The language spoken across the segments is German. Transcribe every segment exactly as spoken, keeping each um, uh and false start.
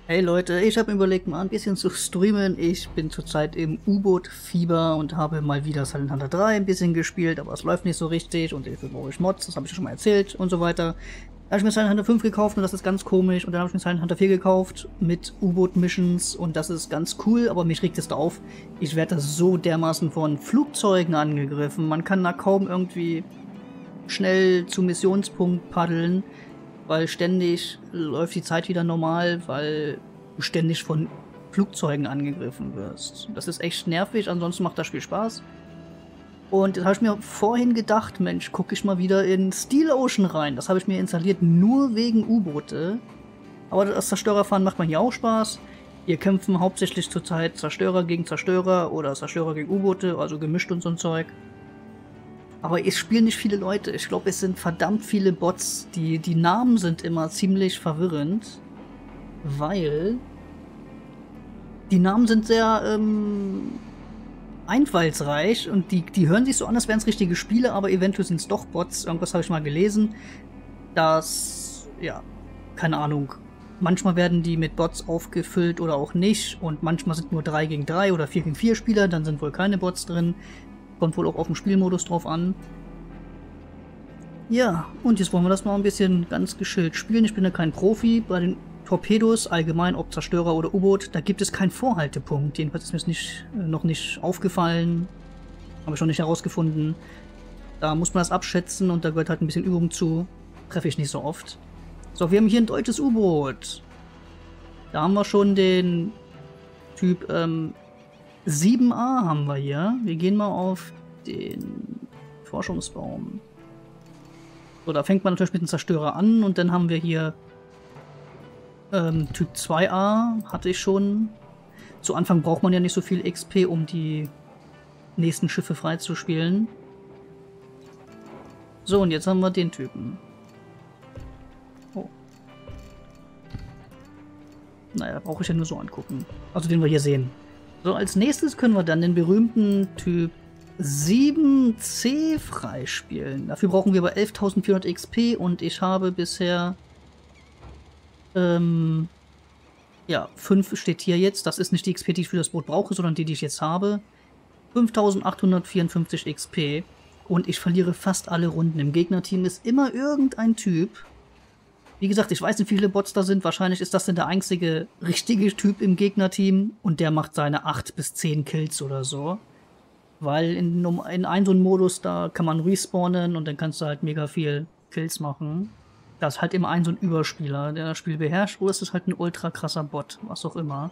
Hey Leute, ich habe mir überlegt, mal ein bisschen zu streamen. Ich bin zurzeit im U-Boot-Fieber und habe mal wieder Silent Hunter drei ein bisschen gespielt, aber es läuft nicht so richtig und dafür brauche ich Mods, das habe ich ja schon mal erzählt und so weiter. Dann habe ich mir Silent Hunter fünf gekauft und das ist ganz komisch und dann habe ich mir Silent Hunter vier gekauft mit U-Boot-Missions und das ist ganz cool, aber mich regt es da auf. Ich werde da so dermaßen von Flugzeugen angegriffen, man kann da kaum irgendwie schnell zum Missionspunkt paddeln, weil ständig läuft die Zeit wieder normal, weil du ständig von Flugzeugen angegriffen wirst. Das ist echt nervig, ansonsten macht das Spiel Spaß. Und jetzt habe ich mir vorhin gedacht, Mensch, gucke ich mal wieder in Steel Ocean rein. Das habe ich mir installiert nur wegen U-Boote. Aber das Zerstörerfahren macht mir hier auch Spaß. Hier kämpfen hauptsächlich zurzeit Zerstörer gegen Zerstörer oder Zerstörer gegen U-Boote, also gemischt und so ein Zeug. Aber es spielen nicht viele Leute. Ich glaube, es sind verdammt viele Bots. Die, die Namen sind immer ziemlich verwirrend, weil die Namen sind sehr ähm, einfallsreich und die, die hören sich so an, als wären es richtige Spiele, aber eventuell sind es doch Bots. Irgendwas habe ich mal gelesen, dass, ja, keine Ahnung, manchmal werden die mit Bots aufgefüllt oder auch nicht und manchmal sind nur drei gegen drei oder vier gegen vier Spieler, dann sind wohl keine Bots drin. Kommt wohl auch auf den Spielmodus drauf an. Ja, und jetzt wollen wir das mal ein bisschen ganz geschillt spielen. Ich bin ja kein Profi. Bei den Torpedos, allgemein, ob Zerstörer oder U-Boot, da gibt es keinen Vorhaltepunkt. Jedenfalls ist mir das nicht, äh, noch nicht aufgefallen. Habe ich noch nicht herausgefunden. Da muss man das abschätzen und da gehört halt ein bisschen Übung zu. Treffe ich nicht so oft. So, wir haben hier ein deutsches U-Boot. Da haben wir schon den Typ, ähm, sieben a haben wir hier. Wir gehen mal auf den Forschungsbaum. So, da fängt man natürlich mit dem Zerstörer an und dann haben wir hier ähm, Typ zwei a, hatte ich schon. Zu Anfang braucht man ja nicht so viel X P, um die nächsten Schiffe freizuspielen. So, und jetzt haben wir den Typen. Oh. Naja, brauche ich ja nur so angucken. Also den wir hier sehen. So, als nächstes können wir dann den berühmten Typ sieben c freispielen. Dafür brauchen wir aber elftausendvierhundert X P und ich habe bisher ähm, ja, fünf steht hier jetzt. Das ist nicht die X P, die ich für das Boot brauche, sondern die, die ich jetzt habe. fünftausendachthundertvierundfünfzig X P und ich verliere fast alle Runden. Im Gegnerteam ist immer irgendein Typ. Wie gesagt, ich weiß nicht, wie viele Bots da sind. Wahrscheinlich ist das denn der einzige richtige Typ im Gegnerteam. Und der macht seine acht bis zehn Kills oder so. Weil in, in einem so einem Modus, da kann man respawnen und dann kannst du halt mega viel Kills machen. Da ist halt immer ein so ein Überspieler, der das Spiel beherrscht. Oder es ist halt ein ultra krasser Bot, was auch immer.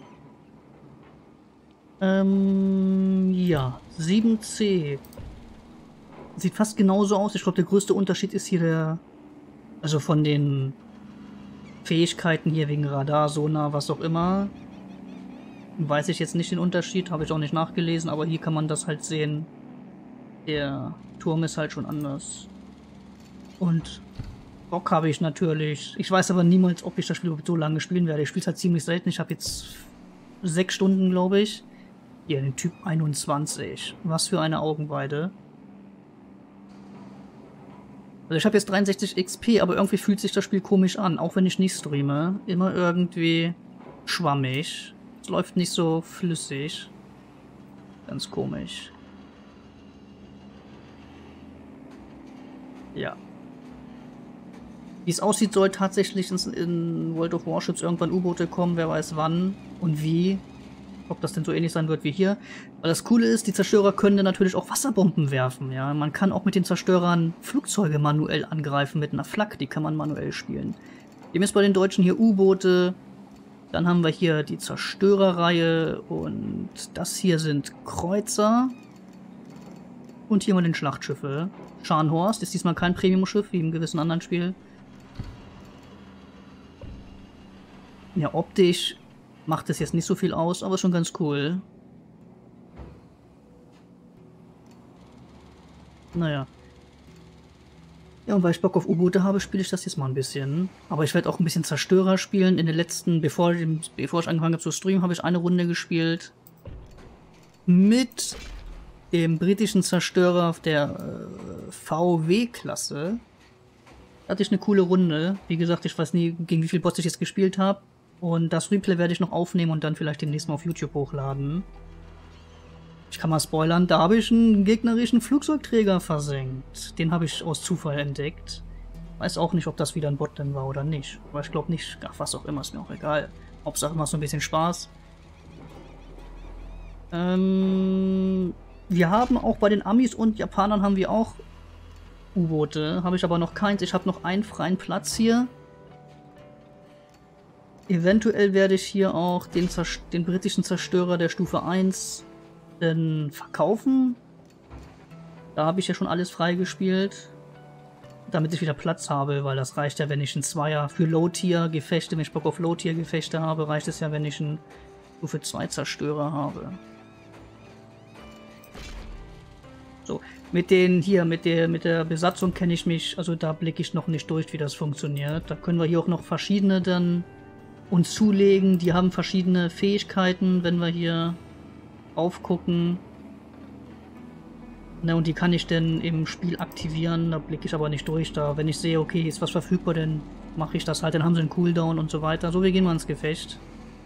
Ähm, ja, sieben c. Sieht fast genauso aus. Ich glaube, der größte Unterschied ist hier der, also von den Fähigkeiten hier wegen Radar, Sonar, was auch immer. Weiß ich jetzt nicht den Unterschied, habe ich auch nicht nachgelesen, aber hier kann man das halt sehen. Der Turm ist halt schon anders. Und Bock habe ich natürlich. Ich weiß aber niemals, ob ich das Spiel so lange spielen werde. Ich spiele es halt ziemlich selten. Ich habe jetzt sechs Stunden, glaube ich. Hier, den Typ einundzwanzig. Was für eine Augenweide. Also ich habe jetzt dreiundsechzig X P, aber irgendwie fühlt sich das Spiel komisch an, auch wenn ich nicht streame. Immer irgendwie schwammig. Es läuft nicht so flüssig. Ganz komisch. Ja. Wie es aussieht, soll tatsächlich in World of Warships irgendwann U-Boote kommen, wer weiß wann und wie. Ob das denn so ähnlich sein wird wie hier. Weil das Coole ist, die Zerstörer können dann natürlich auch Wasserbomben werfen. Ja, man kann auch mit den Zerstörern Flugzeuge manuell angreifen mit einer Flak. Die kann man manuell spielen. Wir haben jetzt bei den Deutschen hier U-Boote. Dann haben wir hier die Zerstörerreihe. Und das hier sind Kreuzer. Und hier mal den Schlachtschiffe. Scharnhorst ist diesmal kein Premium-Schiff, wie im gewissen anderen Spiel. Ja, optisch macht es jetzt nicht so viel aus, aber schon ganz cool. Naja. Ja, und weil ich Bock auf U-Boote habe, spiele ich das jetzt mal ein bisschen. Aber ich werde auch ein bisschen Zerstörer spielen. In den letzten, bevor, bevor ich angefangen habe zu streamen, habe ich eine Runde gespielt. Mit dem britischen Zerstörer auf der äh, V W-Klasse. Da hatte ich eine coole Runde. Wie gesagt, ich weiß nie, gegen wie viele Bots ich jetzt gespielt habe. Und das Replay werde ich noch aufnehmen und dann vielleicht demnächst mal auf YouTube hochladen. Ich kann mal spoilern, da habe ich einen gegnerischen Flugzeugträger versenkt. Den habe ich aus Zufall entdeckt. Weiß auch nicht, ob das wieder ein Bot denn war oder nicht. Aber ich glaube nicht. Ach, was auch immer, ist mir auch egal. Hauptsache immer so ein bisschen Spaß. Ähm, wir haben auch bei den Amis und Japanern haben wir auch U-Boote. Habe ich aber noch keins. Ich habe noch einen freien Platz hier. Eventuell werde ich hier auch den, den britischen Zerstörer der Stufe eins denn verkaufen. Da habe ich ja schon alles freigespielt. Damit ich wieder Platz habe, weil das reicht ja, wenn ich ein Zweier für Low-Tier-Gefechte, wenn ich Bock auf Low-Tier-Gefechte habe, reicht es ja, wenn ich einen Stufe zwei Zerstörer habe. So, mit den hier, mit der, mit der Besatzung kenne ich mich, also da blicke ich noch nicht durch, wie das funktioniert. Da können wir hier auch noch verschiedene dann uns zulegen. Die haben verschiedene Fähigkeiten, wenn wir hier aufgucken. Ne, und die kann ich dann im Spiel aktivieren, da blicke ich aber nicht durch. Da, wenn ich sehe, okay, ist was verfügbar, dann mache ich das halt, dann haben sie einen Cooldown und so weiter. So, wir gehen mal ins Gefecht.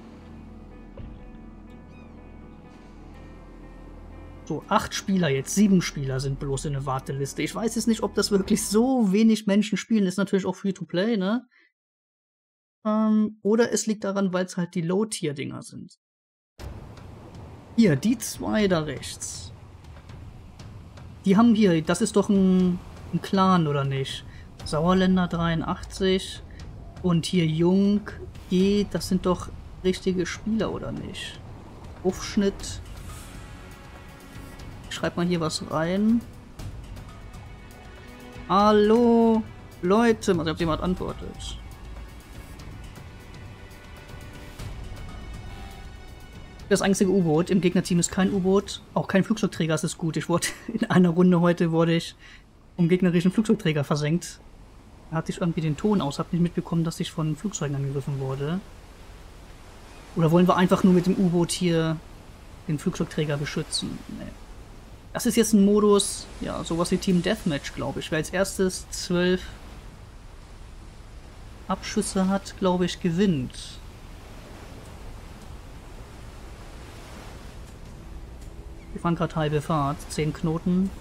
So, acht Spieler jetzt, sieben Spieler sind bloß in der Warteliste. Ich weiß jetzt nicht, ob das wirklich so wenig Menschen spielen. Ist natürlich auch Free-to-Play, ne? Ähm, oder es liegt daran, weil es halt die Low-Tier-Dinger sind. Hier, die zwei da rechts. Die haben hier, das ist doch ein, ein Clan, oder nicht? Sauerländer dreiundachtzig und hier Jung, G, das sind doch richtige Spieler, oder nicht? Aufschnitt. Ich schreib mal hier was rein. Hallo, Leute, mal sehen, ob jemand antwortet. Das einzige U-Boot im Gegnerteam ist kein U-Boot, auch kein Flugzeugträger, das ist gut. Ich wurde in einer Runde heute wurde ich vom gegnerischen Flugzeugträger versenkt. Da hatte ich irgendwie den Ton aus, hab nicht mitbekommen, dass ich von Flugzeugen angegriffen wurde. Oder wollen wir einfach nur mit dem U-Boot hier den Flugzeugträger beschützen? Nee. Das ist jetzt ein Modus, ja, sowas wie Team Deathmatch, glaube ich. Wer als erstes zwölf Abschüsse hat, glaube ich, gewinnt. Wir fahren gerade halbe Fahrt, zehn Knoten.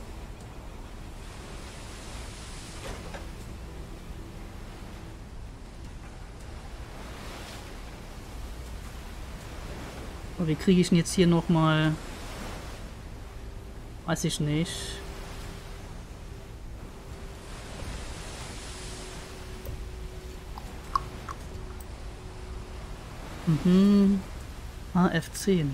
Und wie kriege ich ihn jetzt hier nochmal? Weiß ich nicht. Mhm. A F zehn.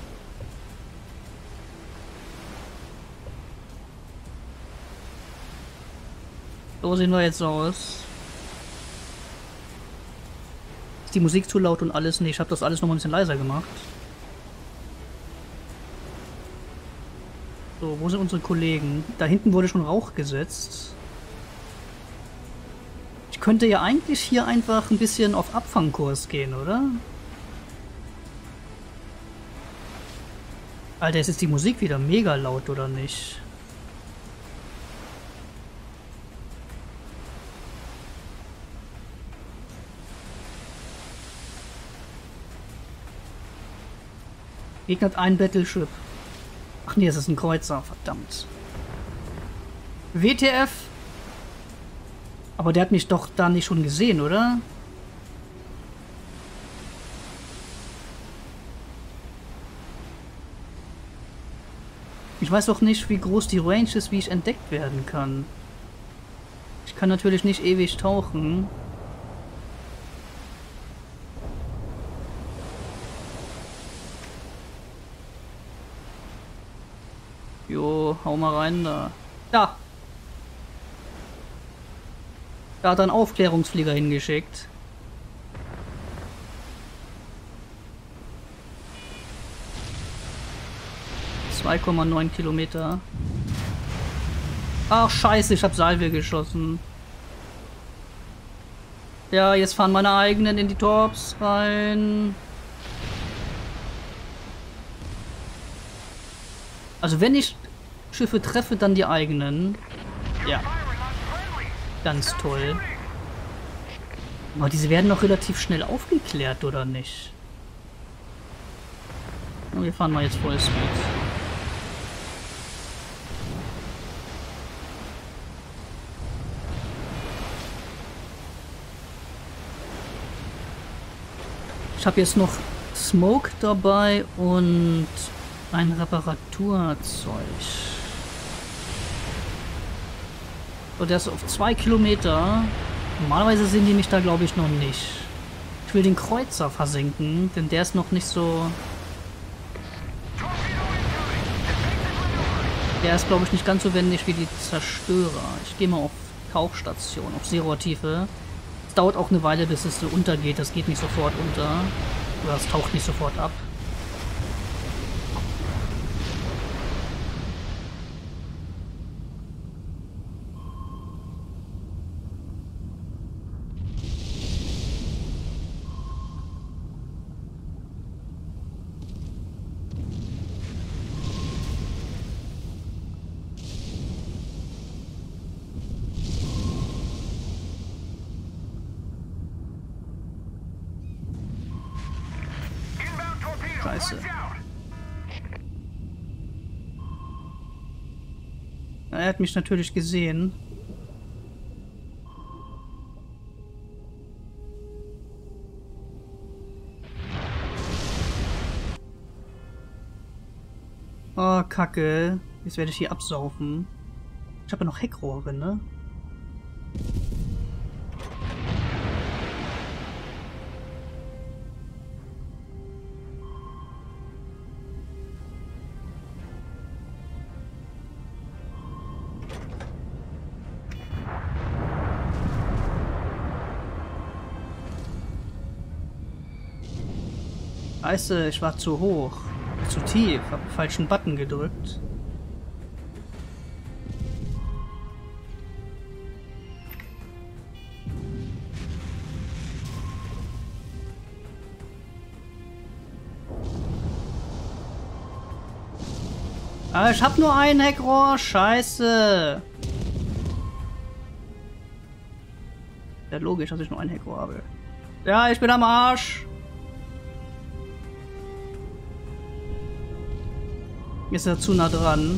So sehen wir jetzt aus. Ist die Musik zu laut und alles? Nee, ich habe das alles noch mal ein bisschen leiser gemacht. So, wo sind unsere Kollegen? Da hinten wurde schon Rauch gesetzt. Ich könnte ja eigentlich hier einfach ein bisschen auf Abfangkurs gehen, oder? Alter, jetzt ist die Musik wieder mega laut, oder nicht? Gegner hat ein Battleship. Ach nee, es ist ein Kreuzer, verdammt. W T F? Aber der hat mich doch da nicht schon gesehen, oder? Ich weiß auch nicht, wie groß die Range ist, wie ich entdeckt werden kann. Ich kann natürlich nicht ewig tauchen. Jo, hau mal rein da. Da! Da hat er einen Aufklärungsflieger hingeschickt. zwei Komma neun Kilometer. Ach scheiße, ich hab Salve geschossen. Ja, jetzt fahren meine eigenen in die Torps rein. Also wenn ich Schiffe treffe, dann die eigenen. Ja. Ganz toll. Aber diese werden noch relativ schnell aufgeklärt, oder nicht? Und wir fahren mal jetzt Vollspeed. Ich habe jetzt noch Smoke dabei und ein Reparaturzeug. Und der ist auf zwei Kilometer. Normalerweise sehen die mich da, glaube ich, noch nicht. Ich will den Kreuzer versenken, denn der ist noch nicht so... Der ist, glaube ich, nicht ganz so wendig wie die Zerstörer. Ich gehe mal auf Tauchstation, auf Zero-Tiefe. Es dauert auch eine Weile, bis es so untergeht. Das geht nicht sofort unter. Oder es taucht nicht sofort ab. Scheiße. Er hat mich natürlich gesehen. Oh, Kacke. Jetzt werde ich hier absaufen. Ich habe ja noch Heckrohre, ne? Scheiße, ich war zu hoch. Zu tief. Hab den falschen Button gedrückt. Aber ich hab nur ein Heckrohr. Scheiße. Ja, logisch, dass ich nur ein Heckrohr habe. Ja, ich bin am Arsch. Ist er zu nah dran.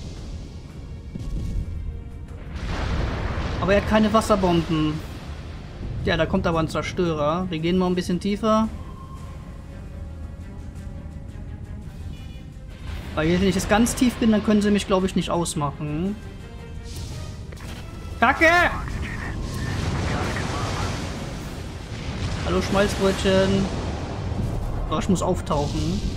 Aber er hat keine Wasserbomben. Ja, da kommt aber ein Zerstörer. Wir gehen mal ein bisschen tiefer. Weil wenn ich jetzt ganz tief bin, dann können sie mich, glaube ich, nicht ausmachen. Kacke! Hallo Schmalzbrötchen. Oh, ich muss auftauchen.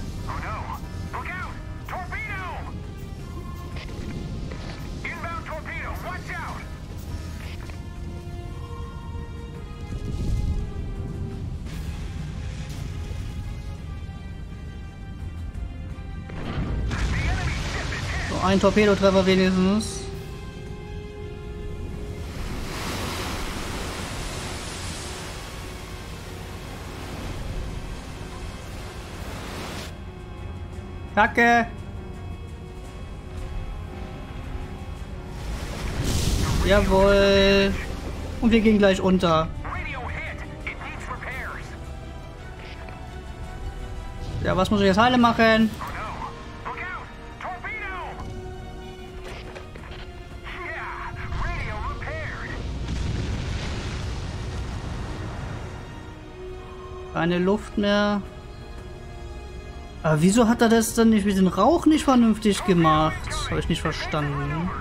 Ein Torpedotreffer wenigstens. Kacke. Jawohl. Und wir gehen gleich unter. Ja, was muss ich jetzt heile machen? Keine Luft mehr. Aber wieso hat er das dann nicht mit dem Rauch nicht vernünftig gemacht? Habe ich nicht verstanden.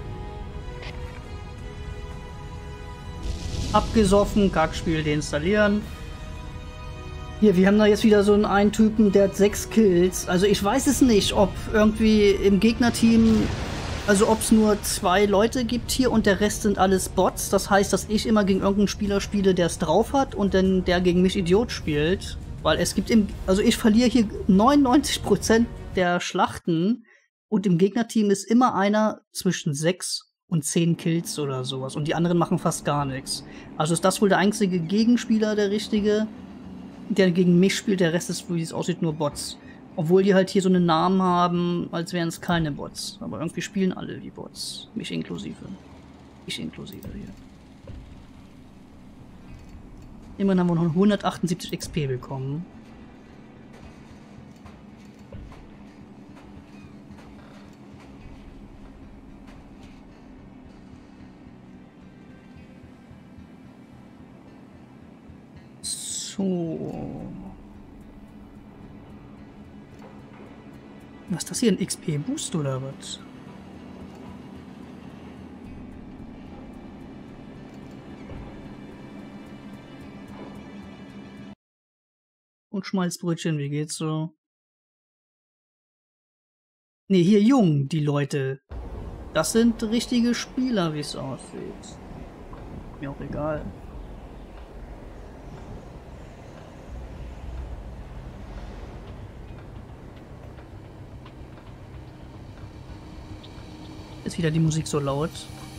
Abgesoffen, Kackspiel deinstallieren. Hier, wir haben da jetzt wieder so einen, einen Typen, der hat sechs Kills. Also ich weiß es nicht, ob irgendwie im Gegnerteam, also ob es nur zwei Leute gibt hier und der Rest sind alles Bots. Das heißt, dass ich immer gegen irgendeinen Spieler spiele, der es drauf hat und dann der gegen mich Idiot spielt. Weil es gibt im, also ich verliere hier neunundneunzig Prozent der Schlachten und im Gegnerteam ist immer einer zwischen sechs und zehn Kills oder sowas und die anderen machen fast gar nichts. Also ist das wohl der einzige Gegenspieler, der richtige, der gegen mich spielt, der Rest ist, wie es aussieht, nur Bots. Obwohl die halt hier so einen Namen haben, als wären es keine Bots. Aber irgendwie spielen alle wie Bots. Mich inklusive. Ich inklusive hier. Immerhin haben wir noch hundertachtundsiebzig X P bekommen. So. Was ist das hier? Ein X P-Boost oder was? Und Schmalzbrötchen, wie geht's so? Ne, hier jung, die Leute. Das sind richtige Spieler, wie es aussieht. Mir auch egal. Ist wieder die Musik so laut.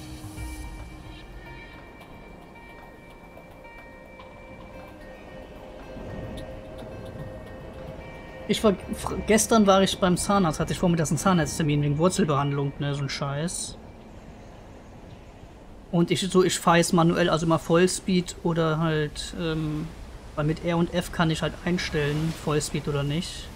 Ich war, gestern war ich beim Zahnarzt, hatte ich vormittags einen Zahnarzttermin wegen Wurzelbehandlung, ne, so ein Scheiß. Und ich so, ich fahre es manuell, also immer Vollspeed oder halt, ähm, weil mit R und F kann ich halt einstellen, Vollspeed oder nicht.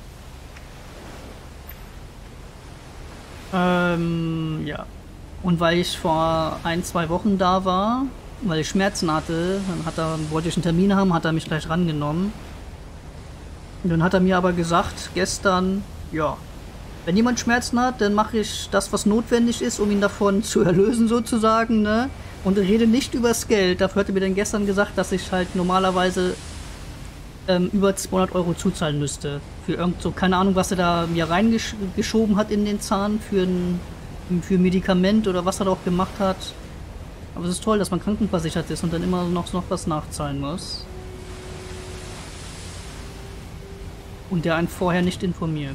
Ähm, ja. Und weil ich vor ein, zwei Wochen da war, weil ich Schmerzen hatte, dann hat er, wollte ich einen Termin haben, hat er mich gleich rangenommen. Und dann hat er mir aber gesagt, gestern, ja, wenn jemand Schmerzen hat, dann mache ich das, was notwendig ist, um ihn davon zu erlösen sozusagen, ne? Und rede nicht übers Geld. Dafür hat er mir dann gestern gesagt, dass ich halt normalerweise ähm, über zweihundert Euro zuzahlen müsste. Für irgend so, keine Ahnung, was er da mir reingeschoben hat in den Zahn, für ein, für ein Medikament oder was er da auch gemacht hat. Aber es ist toll, dass man krankenversichert ist und dann immer noch, noch was nachzahlen muss. Und der einen vorher nicht informiert.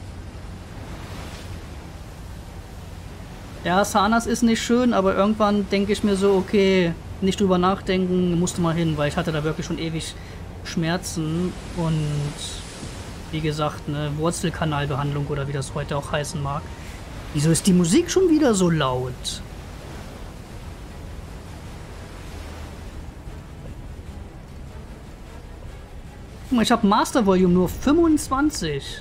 Ja, Zahnarzt ist nicht schön, aber irgendwann denke ich mir so, okay, nicht drüber nachdenken, musste mal hin, weil ich hatte da wirklich schon ewig Schmerzen und wie gesagt, eine Wurzelkanalbehandlung oder wie das heute auch heißen mag. Wieso ist die Musik schon wieder so laut? Guck mal, ich habe Master Volume nur fünfundzwanzig.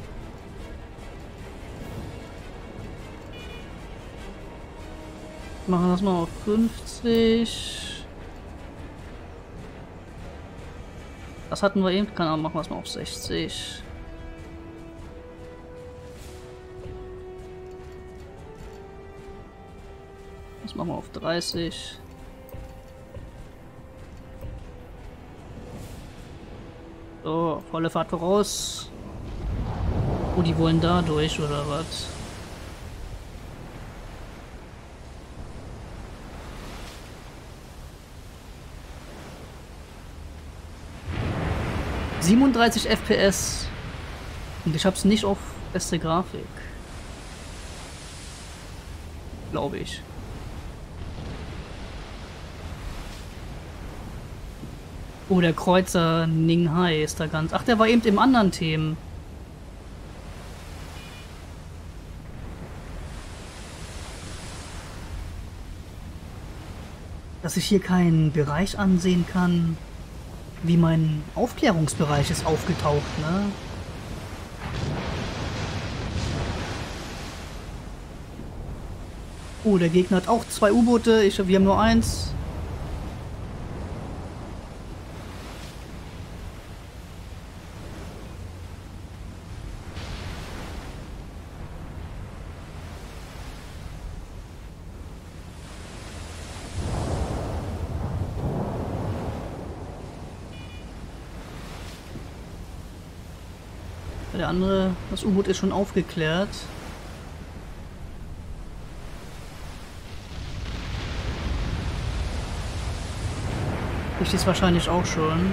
Machen wir das mal auf fünfzig. Das hatten wir eben. Keine Ahnung, machen wir es mal auf sechzig. Das machen wir auf dreißig. So, volle Fahrt voraus. Oh, die wollen da durch, oder was? siebenunddreißig F P S. Und ich hab's nicht auf beste Grafik. Glaube ich. Oh, der Kreuzer Ninghai ist da ganz... Ach, der war eben im anderen Themen. Dass ich hier keinen Bereich ansehen kann, wie mein Aufklärungsbereich ist aufgetaucht, ne? Oh, der Gegner hat auch zwei U-Boote. Ich, wir haben nur eins. Der andere, das U-Boot ist schon aufgeklärt. Ich ist wahrscheinlich auch schon.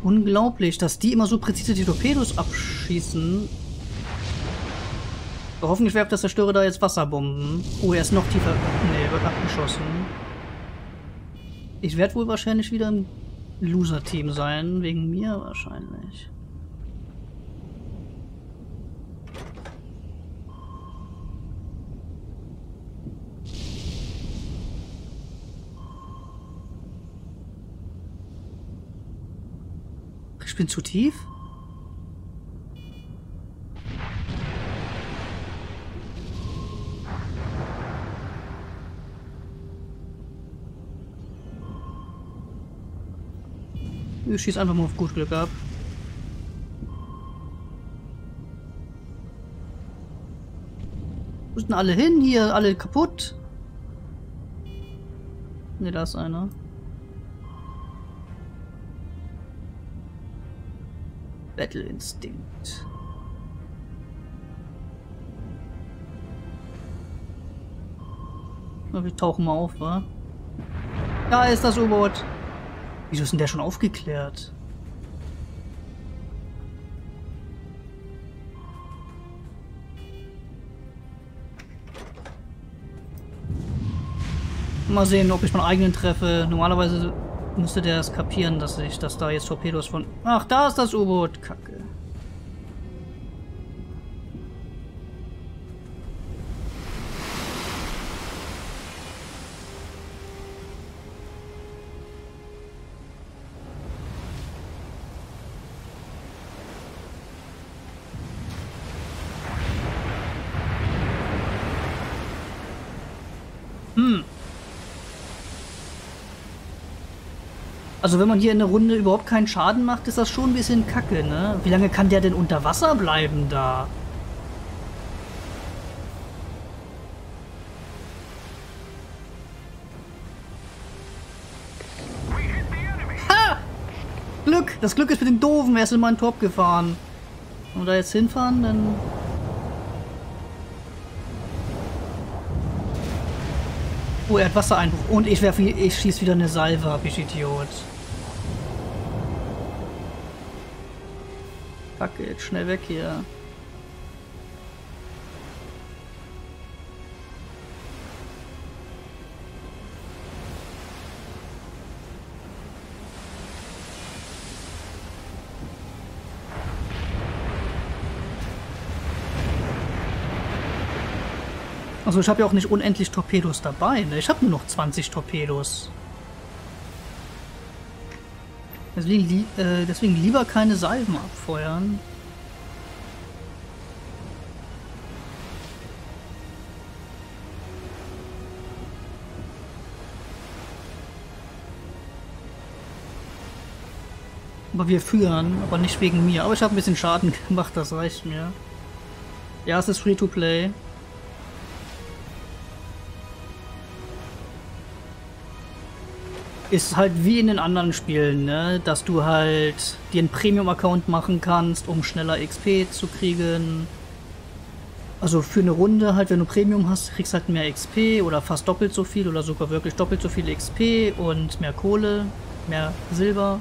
Unglaublich, dass die immer so präzise die Torpedos abschießen. So, hoffentlich werft der Zerstörer da jetzt Wasserbomben. Oh, er ist noch tiefer. Nee, wird abgeschossen. Ich werde wohl wahrscheinlich wieder im Loser-Team sein. Wegen mir wahrscheinlich. Ich bin zu tief? Ich schieße einfach mal auf gut Glück ab. Wo sind alle hin? Hier, alle kaputt? Ne, da ist einer. Battle Instinct. Na, wir tauchen mal auf, wa? Da ist das U-Boot. Wieso ist denn der schon aufgeklärt? Mal sehen, ob ich meinen eigenen treffe. Normalerweise müsste der es kapieren, dass ich, dass da jetzt Torpedos von... Ach, da ist das U-Boot. Kacke. Hm. Also wenn man hier in der Runde überhaupt keinen Schaden macht, ist das schon ein bisschen kacke, ne? Wie lange kann der denn unter Wasser bleiben da? Ha! Glück! Das Glück ist mit dem Doofen, er ist in meinen Top gefahren. Wenn wir da jetzt hinfahren, dann... Oh, er hat Wassereinbruch. Und ich werfe, ich schieße wieder eine Salve ab, ich Idiot. Kacke, jetzt schnell weg hier. Also ich habe ja auch nicht unendlich Torpedos dabei, ne? Ich habe nur noch zwanzig Torpedos. Deswegen, li äh, deswegen lieber keine Salven abfeuern. Aber wir führen, aber nicht wegen mir. Aber ich habe ein bisschen Schaden gemacht, das reicht mir. Ja, es ist Free-to-Play. Ist halt wie in den anderen Spielen, ne? Dass du halt dir einen Premium-Account machen kannst, um schneller X P zu kriegen. Also für eine Runde halt, wenn du Premium hast, kriegst halt mehr X P oder fast doppelt so viel oder sogar wirklich doppelt so viel X P und mehr Kohle, mehr Silber.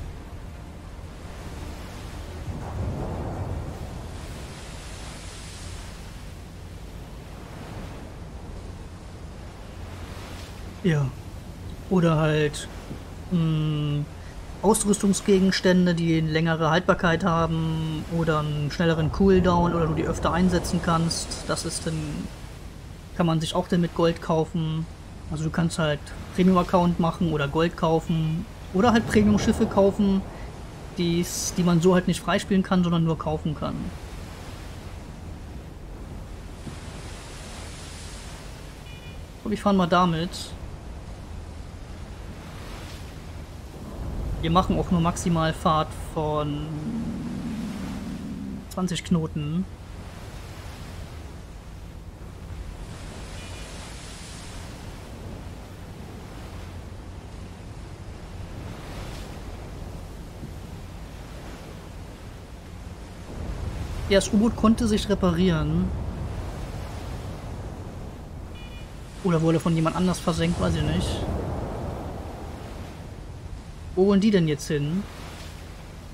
Ja. Oder halt mh, Ausrüstungsgegenstände, die eine längere Haltbarkeit haben oder einen schnelleren Cooldown oder du die öfter einsetzen kannst. Das ist dann, kann man sich auch dann mit Gold kaufen. Also du kannst halt Premium-Account machen oder Gold kaufen oder halt Premium-Schiffe kaufen, die's, die man so halt nicht freispielen kann, sondern nur kaufen kann. Und ich fahre mal damit. Wir machen auch nur maximal Fahrt von zwanzig Knoten. Ja, das U-Boot konnte sich reparieren. Oder wurde von jemand anders versenkt, weiß ich nicht. Wo wollen die denn jetzt hin?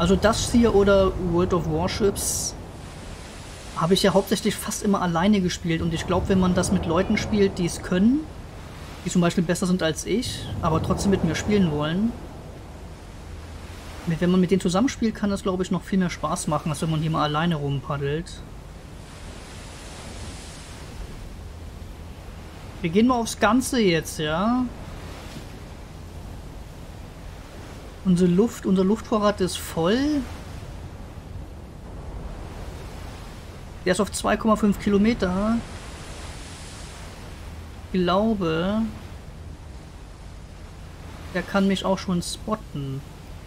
Also das hier oder World of Warships habe ich ja hauptsächlich fast immer alleine gespielt. Und ich glaube, wenn man das mit Leuten spielt, die es können, die zum Beispiel besser sind als ich, aber trotzdem mit mir spielen wollen, wenn man mit denen zusammenspielt, kann das, glaube ich, noch viel mehr Spaß machen, als wenn man hier mal alleine rumpaddelt. Wir gehen mal aufs Ganze jetzt, ja? Unsere Luft, unser Luftvorrat ist voll. Der ist auf zwei Komma fünf Kilometer. Ich glaube, der kann mich auch schon spotten.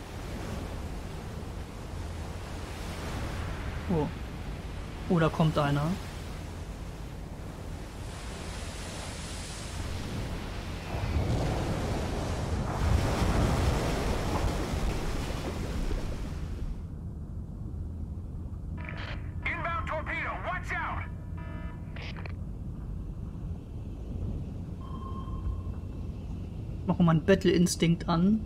Oh. Oh, da kommt einer. Machen wir mal einen Battle-Instinkt an.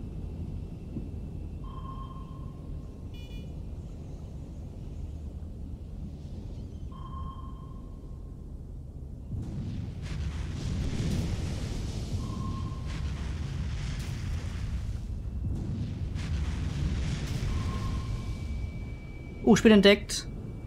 Oh, ich bin entdeckt.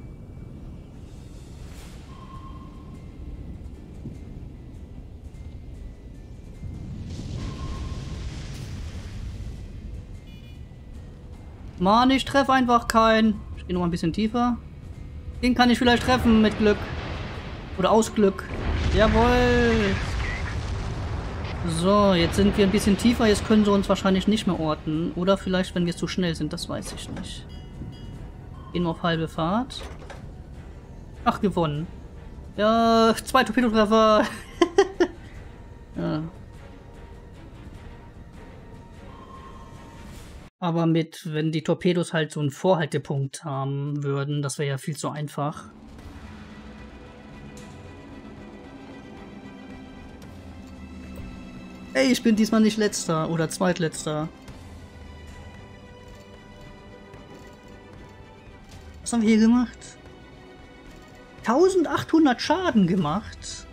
Mann, ich treffe einfach keinen. Ich gehe noch mal ein bisschen tiefer. Den kann ich vielleicht treffen mit Glück. Oder aus Glück. Jawohl. So, jetzt sind wir ein bisschen tiefer. Jetzt können sie uns wahrscheinlich nicht mehr orten. Oder vielleicht, wenn wir zu schnell sind. Das weiß ich nicht. Gehen wir auf halbe Fahrt. Ach, gewonnen. Ja, zwei Torpedotreffer. Ja. Aber mit, wenn die Torpedos halt so einen Vorhaltepunkt haben würden, das wäre ja viel zu einfach. Ey, ich bin diesmal nicht letzter oder zweitletzter. Was haben wir hier gemacht? eintausendachthundert Schaden gemacht.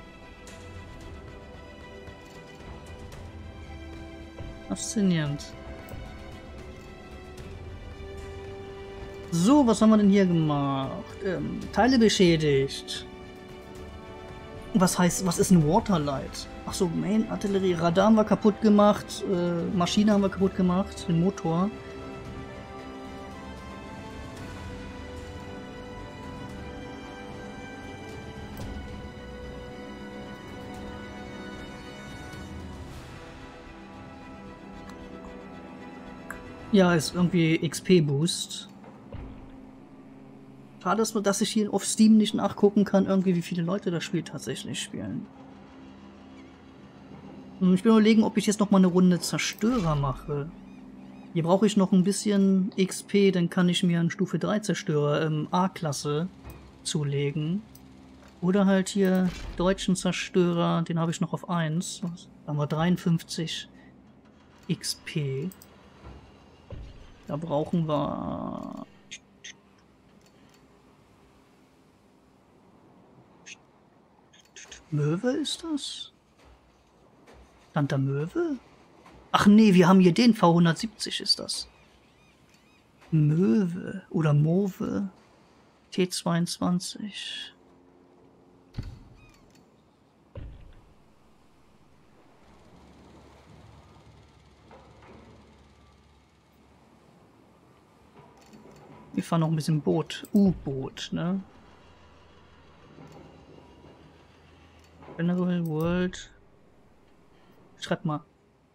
Faszinierend. So, was haben wir denn hier gemacht? Ähm, Teile beschädigt. Was heißt, was ist ein Waterlight? Ach so, Main Artillerie. Radar haben wir kaputt gemacht. Äh, Maschine haben wir kaputt gemacht. Den Motor. Ja, ist irgendwie X P-Boost. Schade, dass ich hier auf Steam nicht nachgucken kann, irgendwie wie viele Leute das Spiel tatsächlich spielen. Und ich bin überlegen, ob ich jetzt noch mal eine Runde Zerstörer mache. Hier brauche ich noch ein bisschen X P, dann kann ich mir einen Stufe drei Zerstörer ähm, A-Klasse zulegen. Oder halt hier deutschen Zerstörer, den habe ich noch auf eins. Da haben wir dreiundfünfzig X P. Da brauchen wir... Möwe ist das? Stand da Möwe? Ach nee, wir haben hier den V hundertsiebzig ist das. Möwe oder Move. T zweiundzwanzig. Wir fahren noch ein bisschen Boot. U-Boot, ne? General World. Schreib mal.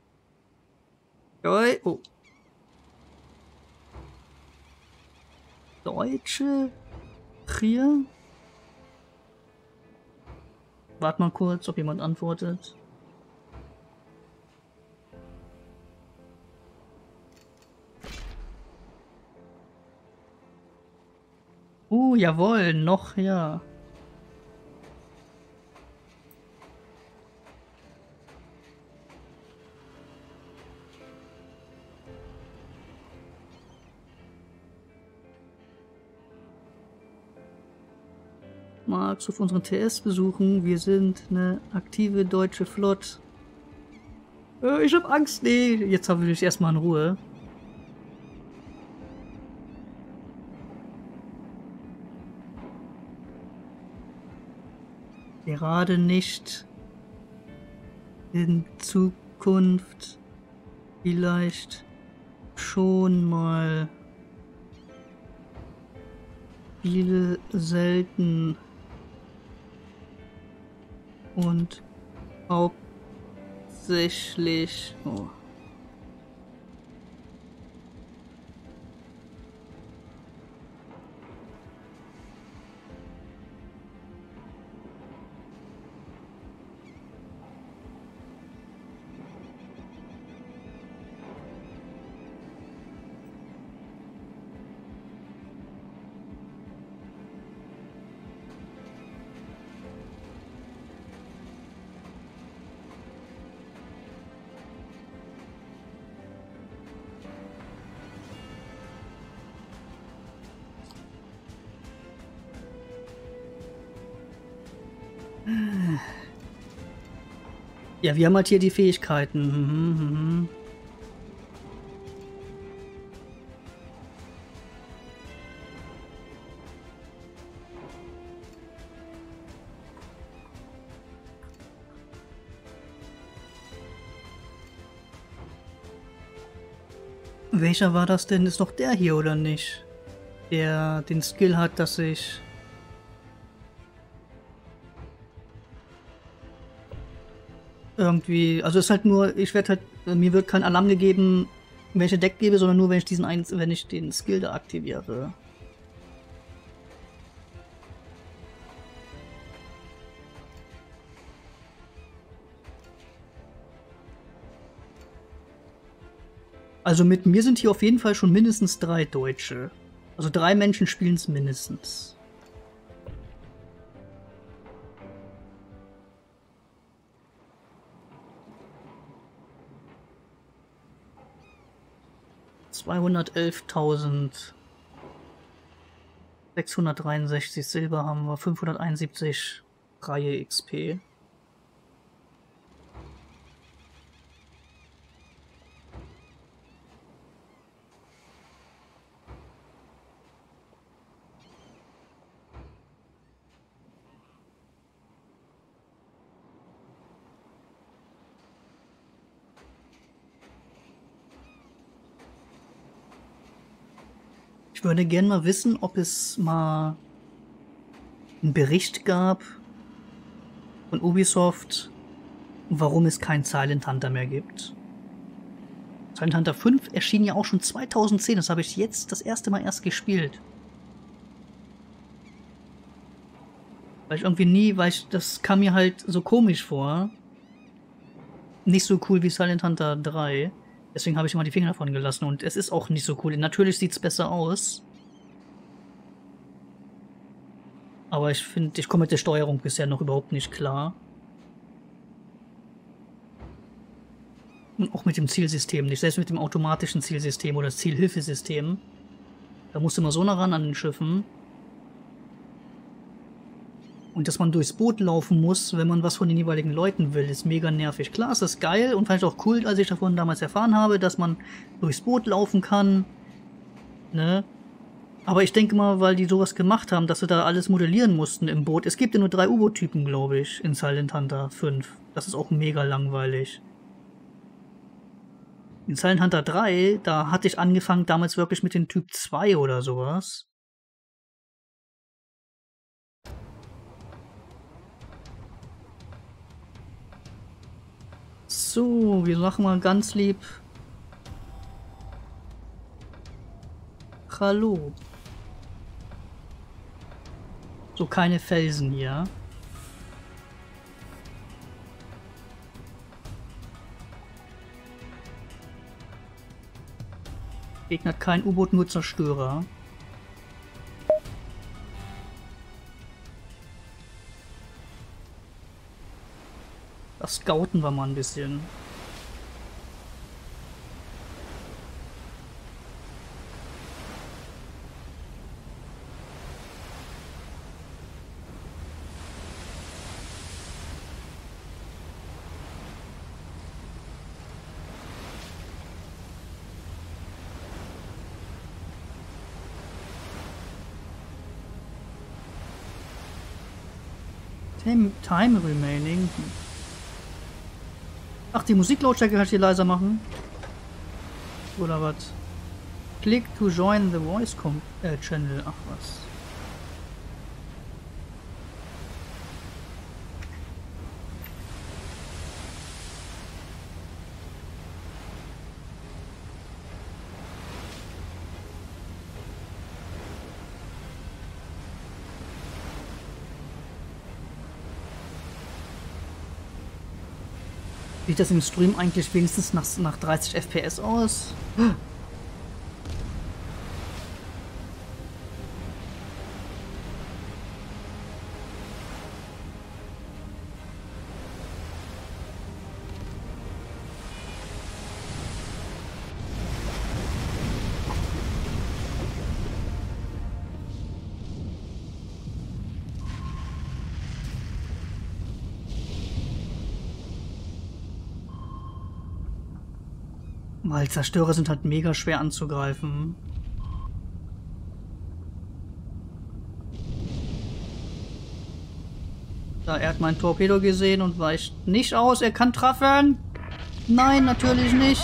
Oh. Deutsche Trier. Wart mal kurz, ob jemand antwortet. Oh, jawohl, noch, ja. magst du auf unseren T S besuchen? Wir sind eine aktive deutsche Flot. Äh, ich hab Angst. Nee, jetzt habe ich erstmal in Ruhe. Gerade nicht. In Zukunft vielleicht schon mal. Viele selten und hauptsächlich. Oh. Ja, wir haben halt hier die Fähigkeiten. Mhm, mhm. Welcher war das denn? Ist doch der hier, oder nicht? Der den Skill hat, dass ich... irgendwie, also es ist halt nur, ich werde halt, mir wird kein Alarm gegeben, wenn ich ein Deck gebe, sondern nur, wenn ich diesen einen, wenn ich den Skill da aktiviere. Also mit mir sind hier auf jeden Fall schon mindestens drei Deutsche. Also drei Menschen spielen es mindestens. zweihundertelftausendsechshundertdreiundsechzig Silber haben wir, fünfhunderteinundsiebzig Reihe X P. Ich würde gerne mal wissen, ob es mal einen Bericht gab von Ubisoft, warum es kein Silent Hunter mehr gibt. Silent Hunter fünf erschien ja auch schon zweitausendzehn, das habe ich jetzt das erste Mal erst gespielt. Weil ich irgendwie nie, weil ich, das kam mir halt so komisch vor. Nicht so cool wie Silent Hunter drei. Deswegen habe ich immer die Finger davon gelassen und es ist auch nicht so cool. Natürlich sieht es besser aus. Aber ich finde, ich komme mit der Steuerung bisher noch überhaupt nicht klar. Und auch mit dem Zielsystem nicht. Selbst mit dem automatischen Zielsystem oder Zielhilfesystem. Da musst du immer so nah ran an den Schiffen. Und dass man durchs Boot laufen muss, wenn man was von den jeweiligen Leuten will, ist mega nervig. Klar, es ist geil und fand ich auch cool, als ich davon damals erfahren habe, dass man durchs Boot laufen kann. Ne? Aber ich denke mal, weil die sowas gemacht haben, dass sie da alles modellieren mussten im Boot. Es gibt ja nur drei U-Boot-Typen, glaube ich, in Silent Hunter fünf. Das ist auch mega langweilig. In Silent Hunter drei, da hatte ich angefangen damals wirklich mit dem Typ zwei oder sowas. So, wir machen mal ganz lieb. Hallo. So, keine Felsen hier. Gegner hat kein U-Boot, nur Zerstörer. Das scouten wir mal ein bisschen. Time, time remaining. Ach, die Musiklautstärke kann ich hier leiser machen. Oder was? Click to join the voice com äh, channel. Ach was. Sieht das im Stream eigentlich wenigstens nach, nach dreißig F P S aus? Weil Zerstörer sind halt mega schwer anzugreifen. Da, er hat mein Torpedo gesehen und weicht nicht aus. Er kann treffen. Nein, natürlich nicht.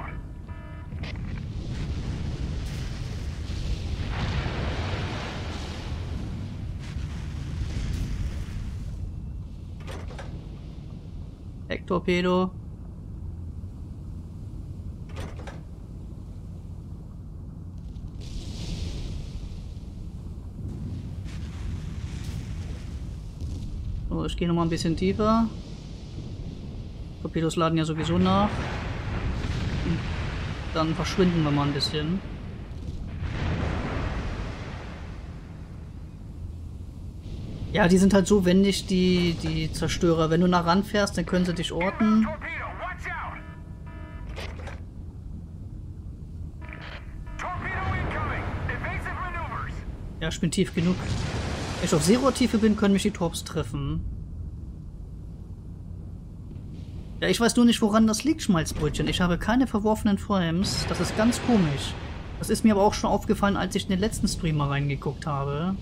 Hecktorpedo. So, ich gehe noch mal ein bisschen tiefer. Torpedos laden ja sowieso nach. Und dann verschwinden wir mal ein bisschen. Ja, die sind halt so wendig, die, die Zerstörer. Wenn du nah ranfährst, dann können sie dich orten. Ja, ich bin tief genug. Wenn ich auf Zero-Tiefe bin, können mich die Torps treffen. Ja, ich weiß nur nicht, woran das liegt, Schmalzbrötchen. Ich habe keine verworfenen Frames. Das ist ganz komisch. Das ist mir aber auch schon aufgefallen, als ich in den letzten Stream mal reingeguckt habe.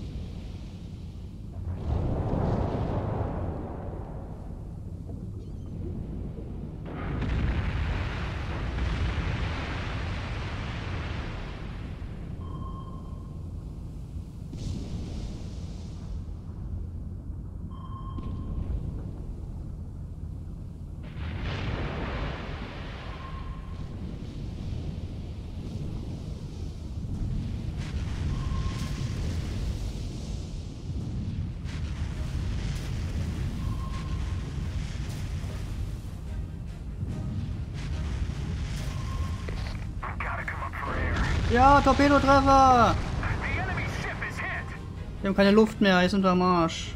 Ja, Torpedotreffer! Wir haben keine Luft mehr, ist unterm Arsch.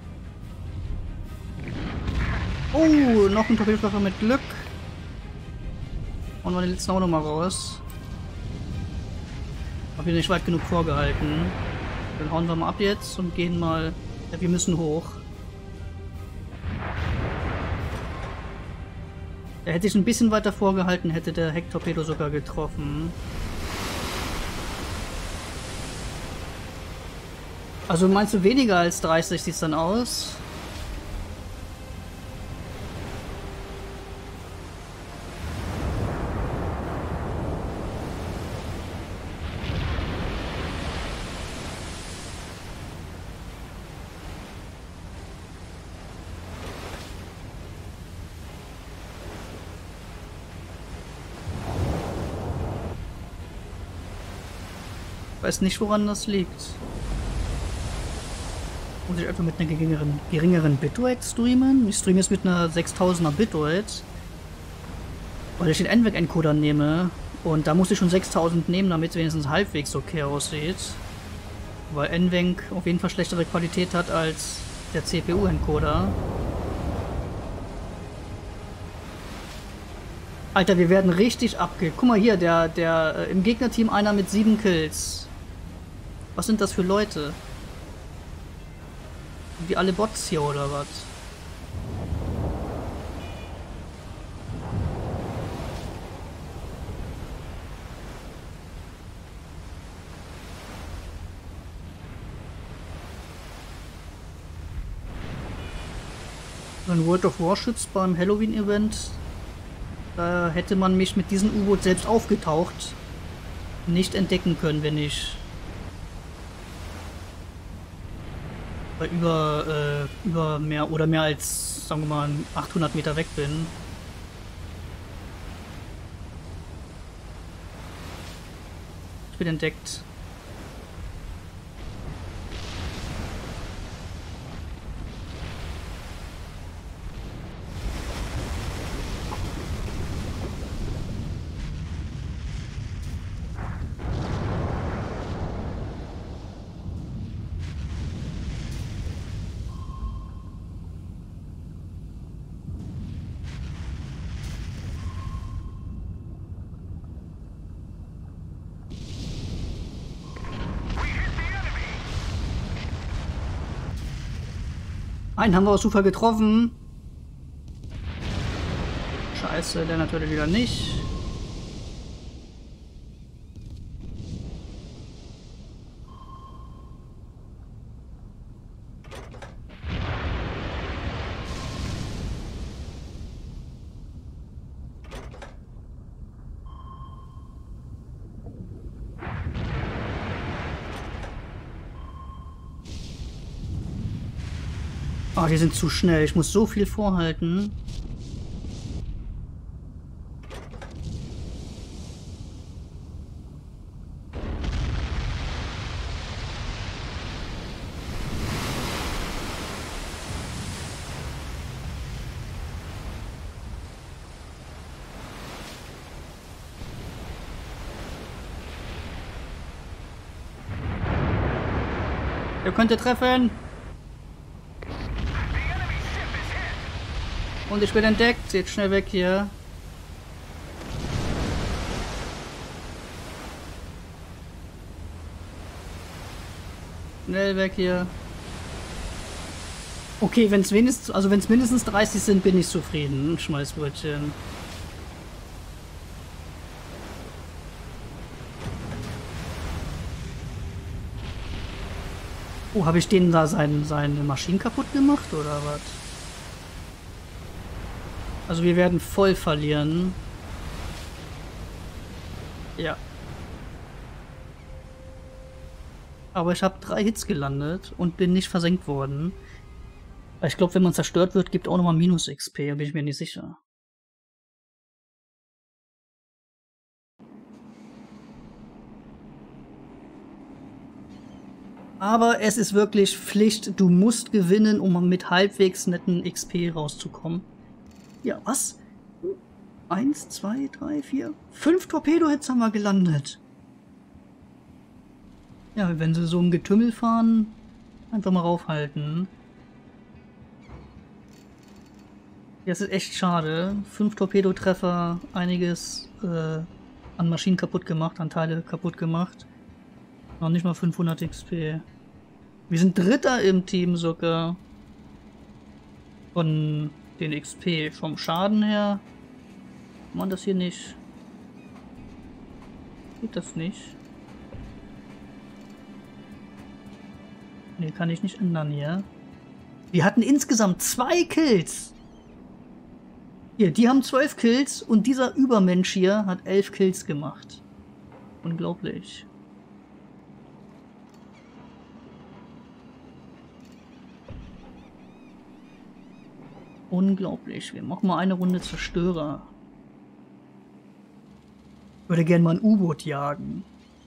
Oh, noch ein Torpedotreffer mit Glück. Und wir den letzten auch noch mal raus. Hab wieder nicht weit genug vorgehalten. Dann hauen wir mal ab jetzt und gehen mal. Ja, wir müssen hoch. Er hätte sich ein bisschen weiter vorgehalten, hätte der Hecktorpedo sogar getroffen. Also meinst du weniger als dreißig sieht es dann aus? Ich weiß nicht, woran das liegt. Muss ich einfach mit einer geringeren, geringeren Bitrate streamen? Ich streame jetzt mit einer sechstausender Bitrate. Weil ich den N V E C-Encoder nehme. Und da muss ich schon sechstausend nehmen, damit es wenigstens halbwegs okay aussieht. Weil N V E C auf jeden Fall schlechtere Qualität hat als der C P U-Encoder. Alter, wir werden richtig abge... Guck mal hier, der, der äh, im Gegnerteam einer mit sieben Kills. Was sind das für Leute? Wie alle Bots hier oder was? in World of Warships beim Halloween-Event, da hätte man mich mit diesem U-Boot selbst aufgetaucht nicht entdecken können, wenn ich bei über, äh, über mehr oder mehr als, sagen wir mal, achthundert Meter weg bin. Ich bin entdeckt. Einen haben wir aus Ufer getroffen. Scheiße, der natürlich wieder nicht. Oh, die sind zu schnell. Ich muss so viel vorhalten. Ihr könnt treffen. Und ich bin entdeckt. Jetzt schnell weg hier. Schnell weg hier. Okay, wenn es wenigstens, also wenn es mindestens dreißig sind, bin ich zufrieden. Schmalzbrötchen. Oh, habe ich denen da sein, seine Maschinen kaputt gemacht oder was? Also wir werden voll verlieren. Ja. Aber ich habe drei Hits gelandet und bin nicht versenkt worden. Ich glaube, wenn man zerstört wird, gibt auch nochmal Minus X P, da bin ich mir nicht sicher. Aber es ist wirklich Pflicht, du musst gewinnen, um mit halbwegs netten X P rauszukommen. Ja, was? Eins, zwei, drei, vier, fünf Torpedo-Hits haben wir gelandet. Ja, wenn sie so im Getümmel fahren, einfach mal raufhalten. Das ist echt schade. Fünf Torpedotreffer, einiges äh, an Maschinen kaputt gemacht, an Teile kaputt gemacht. Noch nicht mal fünfhundert X P. Wir sind Dritter im Team sogar. Von den X P. Vom Schaden her. Kann man das hier nicht? Geht das nicht? Ne, kann ich nicht ändern hier. Wir hatten insgesamt zwei Kills. Hier, die haben zwölf Kills und dieser Übermensch hier hat elf Kills gemacht. Unglaublich. Unglaublich. Wir machen mal eine Runde Zerstörer. Ich würde gerne mal ein U-Boot jagen.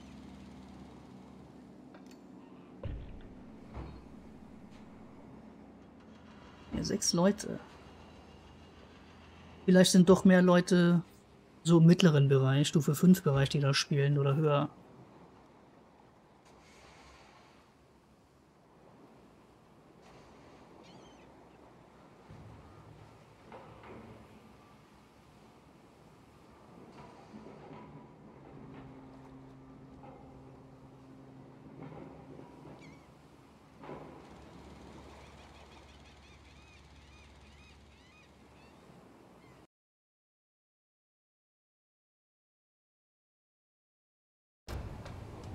Ja, sechs Leute. Vielleicht sind doch mehr Leute so im mittleren Bereich, Stufe fünf Bereich, die da spielen oder höher.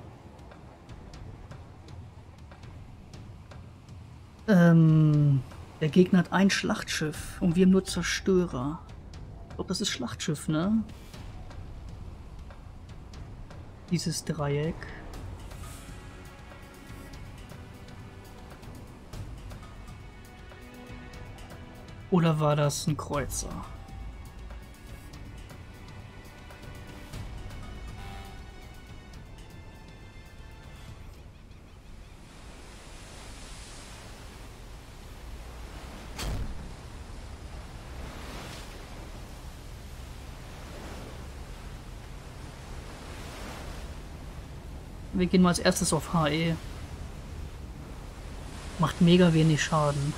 Ähm, Der Gegner hat ein Schlachtschiff und wir haben nur Zerstörer. Ich glaube, das ist Schlachtschiff, ne? Dieses Dreieck. Oder war das ein Kreuzer? Wir gehen mal als erstes auf H E. Macht mega wenig Schaden.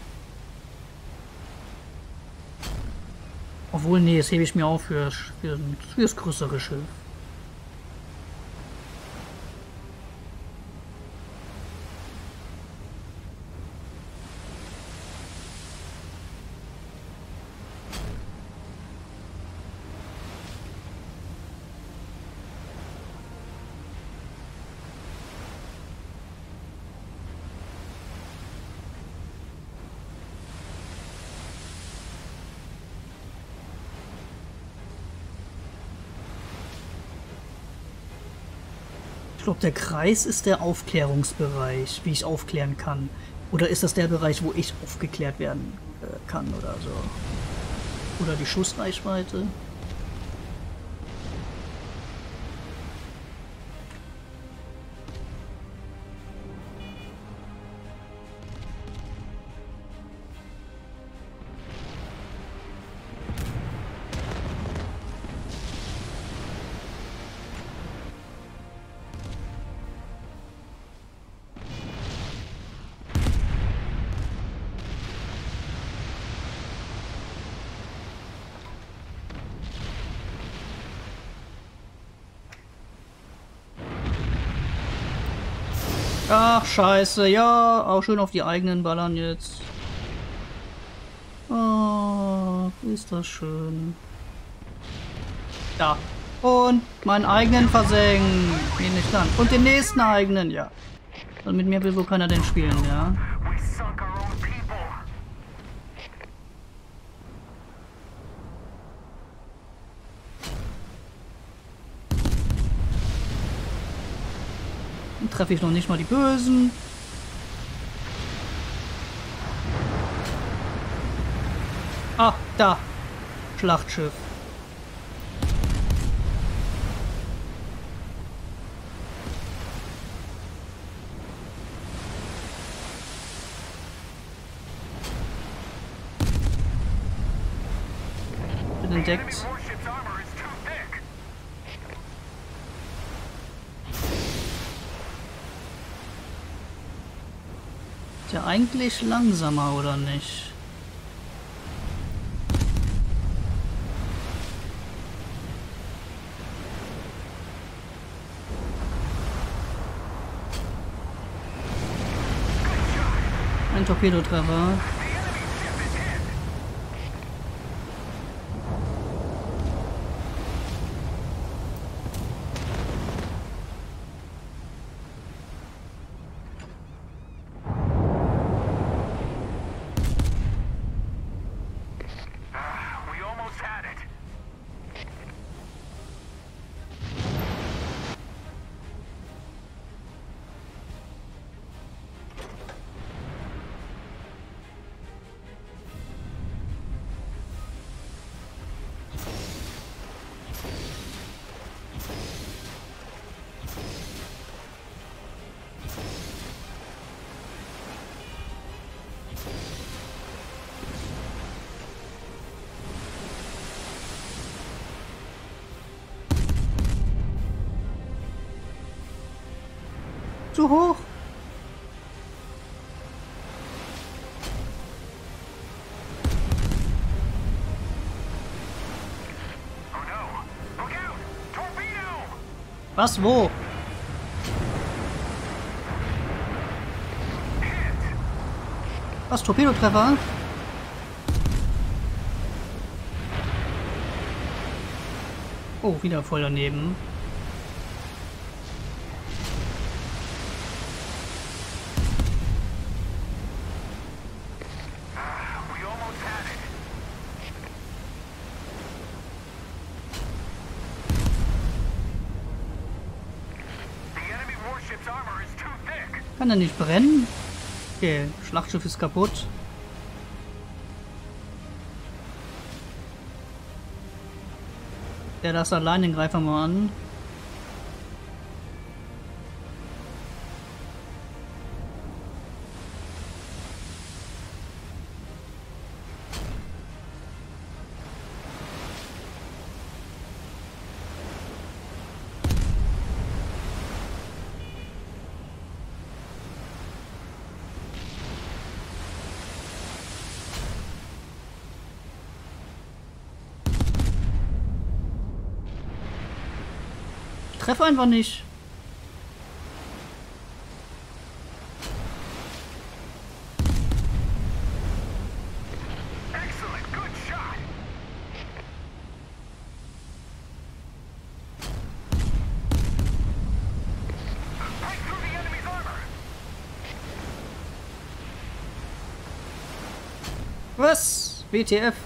Obwohl, nee, das hebe ich mir auf für, für, für das größere Schiff. Ich glaube, der Kreis ist der Aufklärungsbereich, wie ich aufklären kann. Oder ist das der Bereich, wo ich aufgeklärt werden äh, kann oder so? Oder die Schussreichweite? Ach, scheiße. Ja, auch schön auf die eigenen ballern jetzt. Oh, ist das schön. Da. Und meinen eigenen versenken. Nee, nicht dann. Und den nächsten eigenen, ja. Und mit mir will so keiner denn spielen, ja. Treffe ich noch nicht mal die Bösen. Ah, da. Schlachtschiff. Bin entdeckt. Ist ja eigentlich langsamer, oder nicht? Ein Torpedotreffer. Zu hoch. Was, wo? Was, Torpedotreffer? Oh, wieder voll daneben. Kann er nicht brennen? Okay, Schlachtschiff ist kaputt. Der das allein, den greifen wir mal an. Treffe einfach nicht. Was? W T F?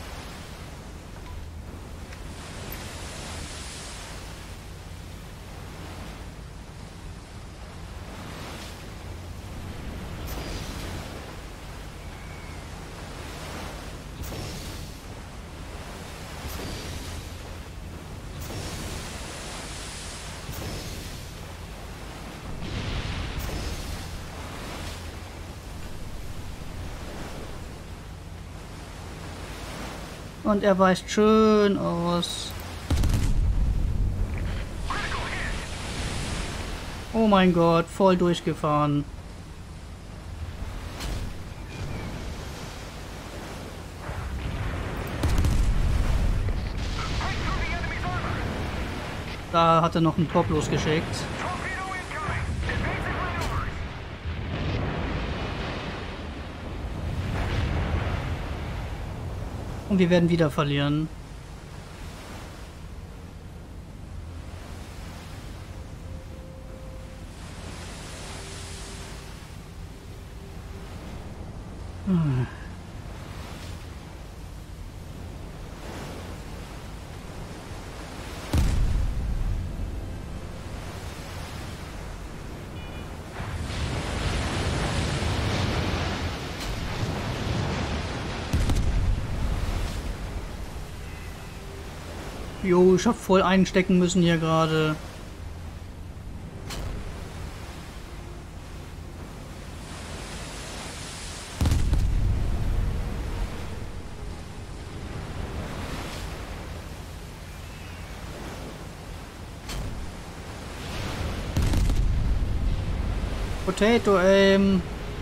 Und er weicht schön aus. Oh mein Gott, voll durchgefahren. Da hat er noch einen Top losgeschickt. Und wir werden wieder verlieren. Hm. Jo, ich hab voll einstecken müssen hier gerade. Potato Aim.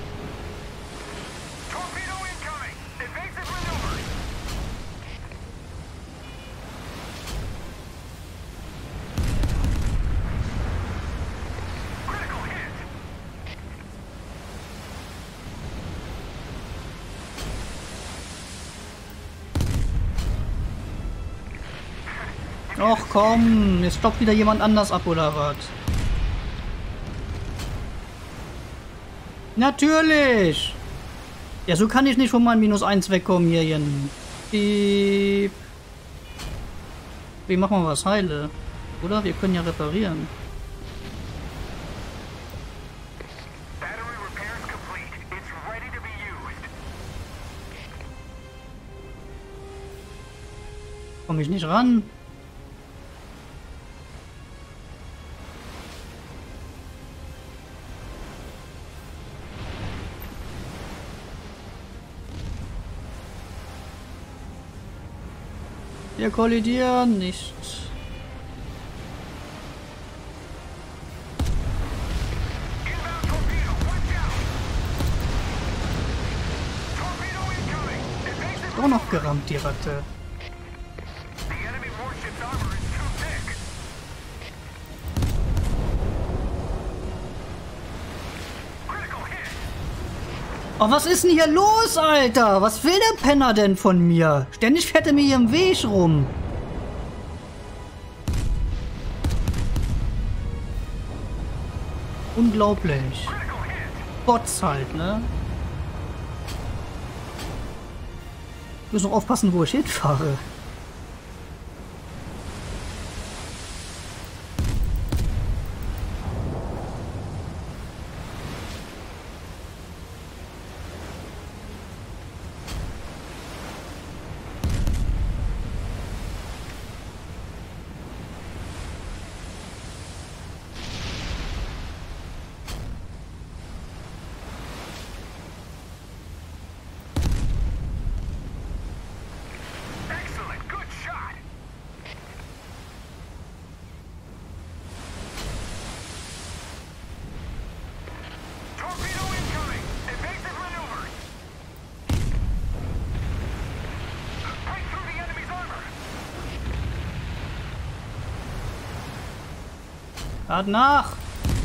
Och komm, jetzt stoppt wieder jemand anders ab oder was? Natürlich! Ja, so kann ich nicht von meinem Minus eins wegkommen hier. Jen. Piep. Wie machen wir was? Heile. Oder? Wir können ja reparieren. Komm ich nicht ran? Wir kollidieren nicht. Doch noch gerammt, die Ratte. Oh, was ist denn hier los, Alter? Was will der Penner denn von mir? Ständig fährt er mir hier im Weg rum. Unglaublich. Bots halt, ne? Ich muss noch aufpassen, wo ich hinfahre. Fahrt nach!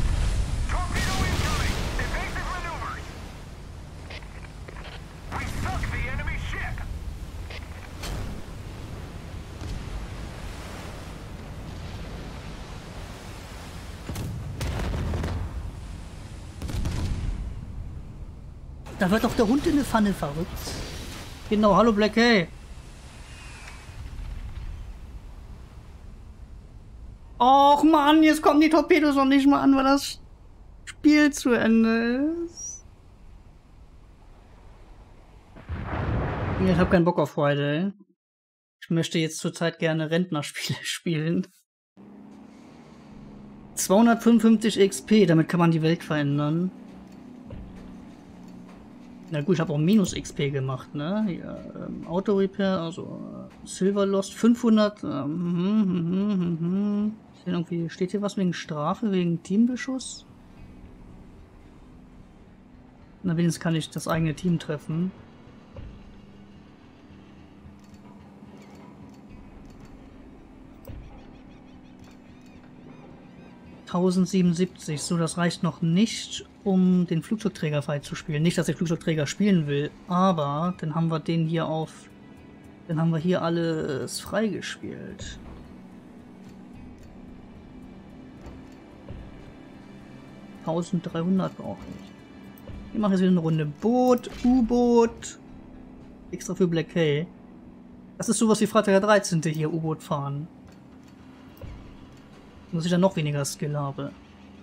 Da wird doch der Hund in eine Pfanne verrückt. Genau, hallo Black Hay. Och Mann, jetzt kommen die Torpedos noch nicht mal an, weil das Spiel zu Ende ist. Ich habe keinen Bock auf Friday. Ich möchte jetzt zurzeit gerne Rentnerspiele spielen. zweihundertfünfundfünfzig X P, damit kann man die Welt verändern. Na gut, ich habe auch minus X P gemacht, ne? Hier, ähm, Auto-Repair, also äh, Silver Lost, fünfhundert. Ähm, hm, hm, hm, hm. Irgendwie, steht hier was wegen Strafe, wegen Teambeschuss? Na, wenigstens kann ich das eigene Team treffen. tausendsiebenundsiebzig, so, das reicht noch nicht, um den Flugzeugträger freizuspielen. Nicht, dass ich Flugzeugträger spielen will, aber dann haben wir den hier auf... Dann haben wir hier alles freigespielt. eintausenddreihundert brauche ich. Ich mache jetzt wieder eine Runde Boot, U-Boot. Extra für Black Hay. Das ist sowas wie Freitag der dreizehnte hier, U-Boot fahren. Muss ich dann noch weniger Skill habe.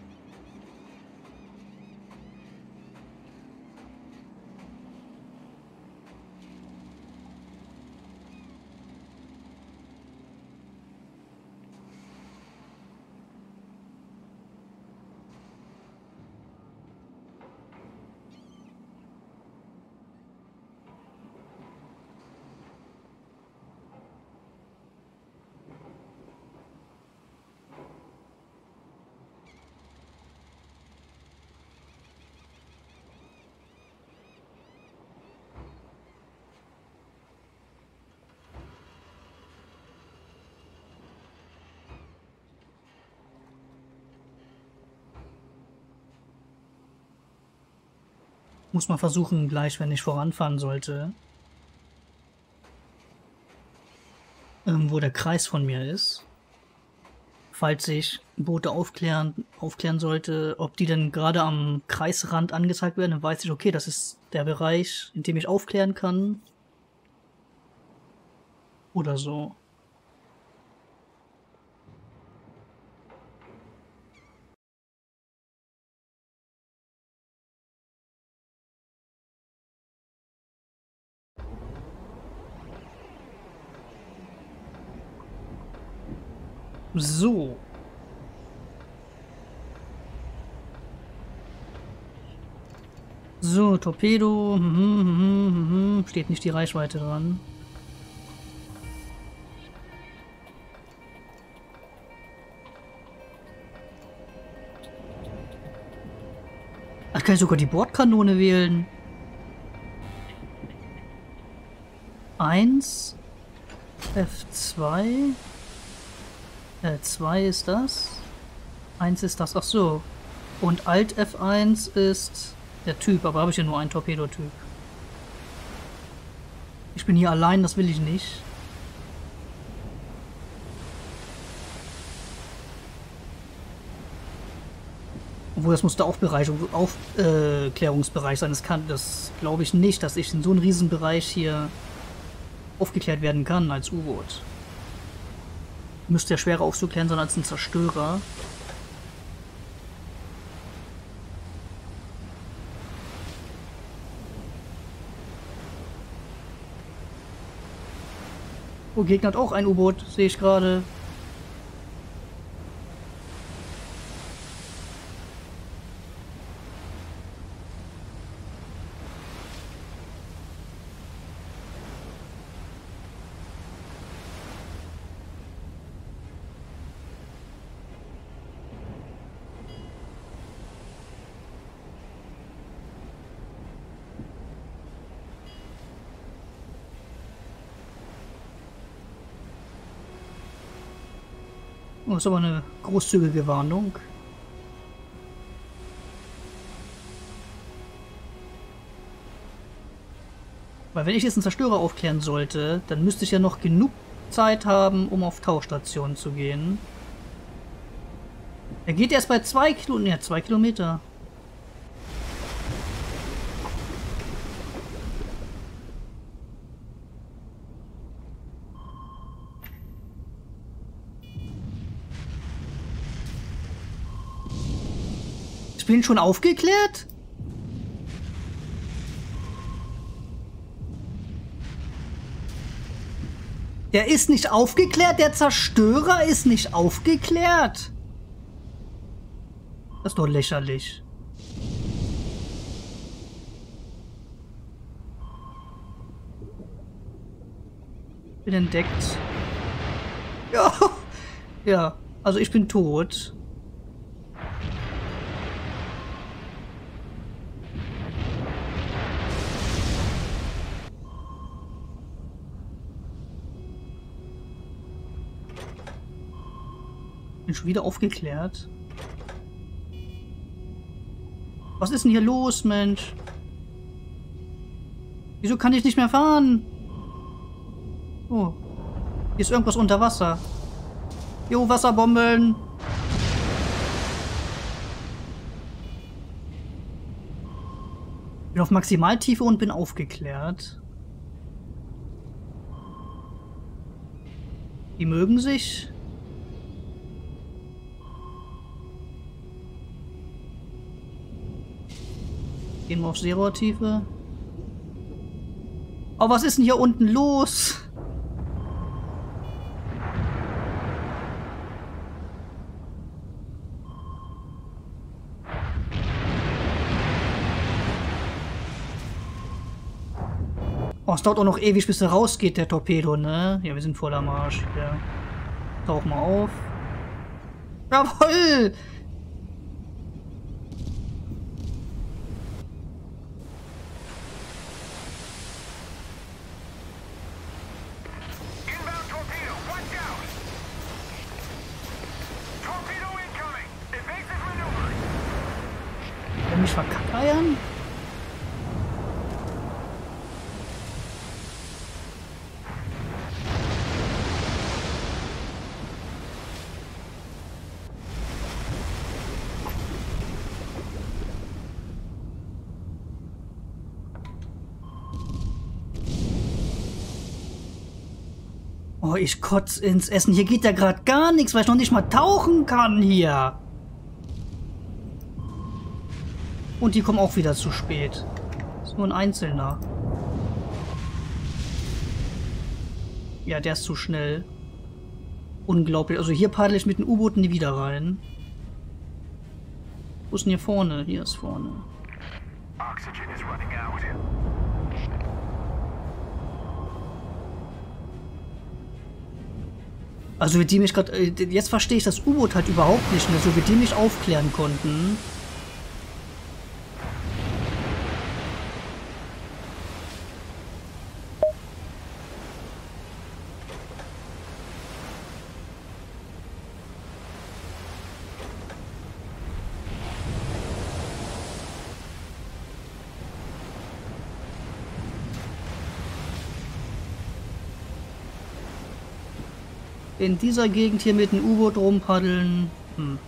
Muss man versuchen, gleich, wenn ich voranfahren sollte, ähm, wo der Kreis von mir ist, falls ich Boote aufklären, aufklären sollte, ob die denn gerade am Kreisrand angezeigt werden, dann weiß ich, okay, das ist der Bereich, in dem ich aufklären kann. Oder so. So. So, Torpedo. Hm, hm, hm, hm, steht nicht die Reichweite dran. Ach, kann ich sogar die Bordkanone wählen? eins. F zwei. Äh, zwei ist das. eins ist das. Ach so. Und Alt F eins ist der Typ, aber habe ich ja nur einen Torpedotyp. Ich bin hier allein, das will ich nicht. Obwohl, das muss der Aufbereichung, Aufklärungsbereich sein. Das kann, das glaube ich nicht, dass ich in so einem Riesenbereich hier aufgeklärt werden kann als U-Boot. Müsste ja schwerer aufzuklären sein als ein Zerstörer. Oh, Gegner hat auch ein U-Boot, sehe ich gerade. Oh, das ist aber eine großzügige Warnung. Weil wenn ich jetzt einen Zerstörer aufklären sollte, dann müsste ich ja noch genug Zeit haben, um auf Tauchstationen zu gehen. Er geht erst bei zwei Kilo... Ja, zwei Kilometer. Ich bin schon aufgeklärt? Der ist nicht aufgeklärt, der Zerstörer ist nicht aufgeklärt. Das ist doch lächerlich. Bin entdeckt. Ja, ja, also ich bin tot. Bin schon wieder aufgeklärt. Was ist denn hier los, Mensch? Wieso kann ich nicht mehr fahren? Oh. Hier ist irgendwas unter Wasser. Jo, Wasserbomben. Bin auf Maximaltiefe und bin aufgeklärt. Die mögen sich. Gehen wir auf Zero-Tiefe. Oh, was ist denn hier unten los? Oh, es dauert auch noch ewig, bis er rausgeht, der Torpedo, ne? Ja, wir sind voll am Arsch. Ja. Tauch mal auf. Jawoll! Mich verkackeiern? Oh, ich kotz ins Essen. Hier geht ja gerade gar nichts, weil ich noch nicht mal tauchen kann hier. Und die kommen auch wieder zu spät. Ist nur ein Einzelner. Ja, der ist zu schnell. Unglaublich. Also hier paddle ich mit den U-Booten nie wieder rein. Wo ist denn hier vorne? Hier ist vorne. Also wie die mich gerade... Jetzt verstehe ich das U-Boot halt überhaupt nicht mehr. So wie die mich aufklären konnten. In dieser Gegend hier mit dem U-Boot rumpaddeln. Hm.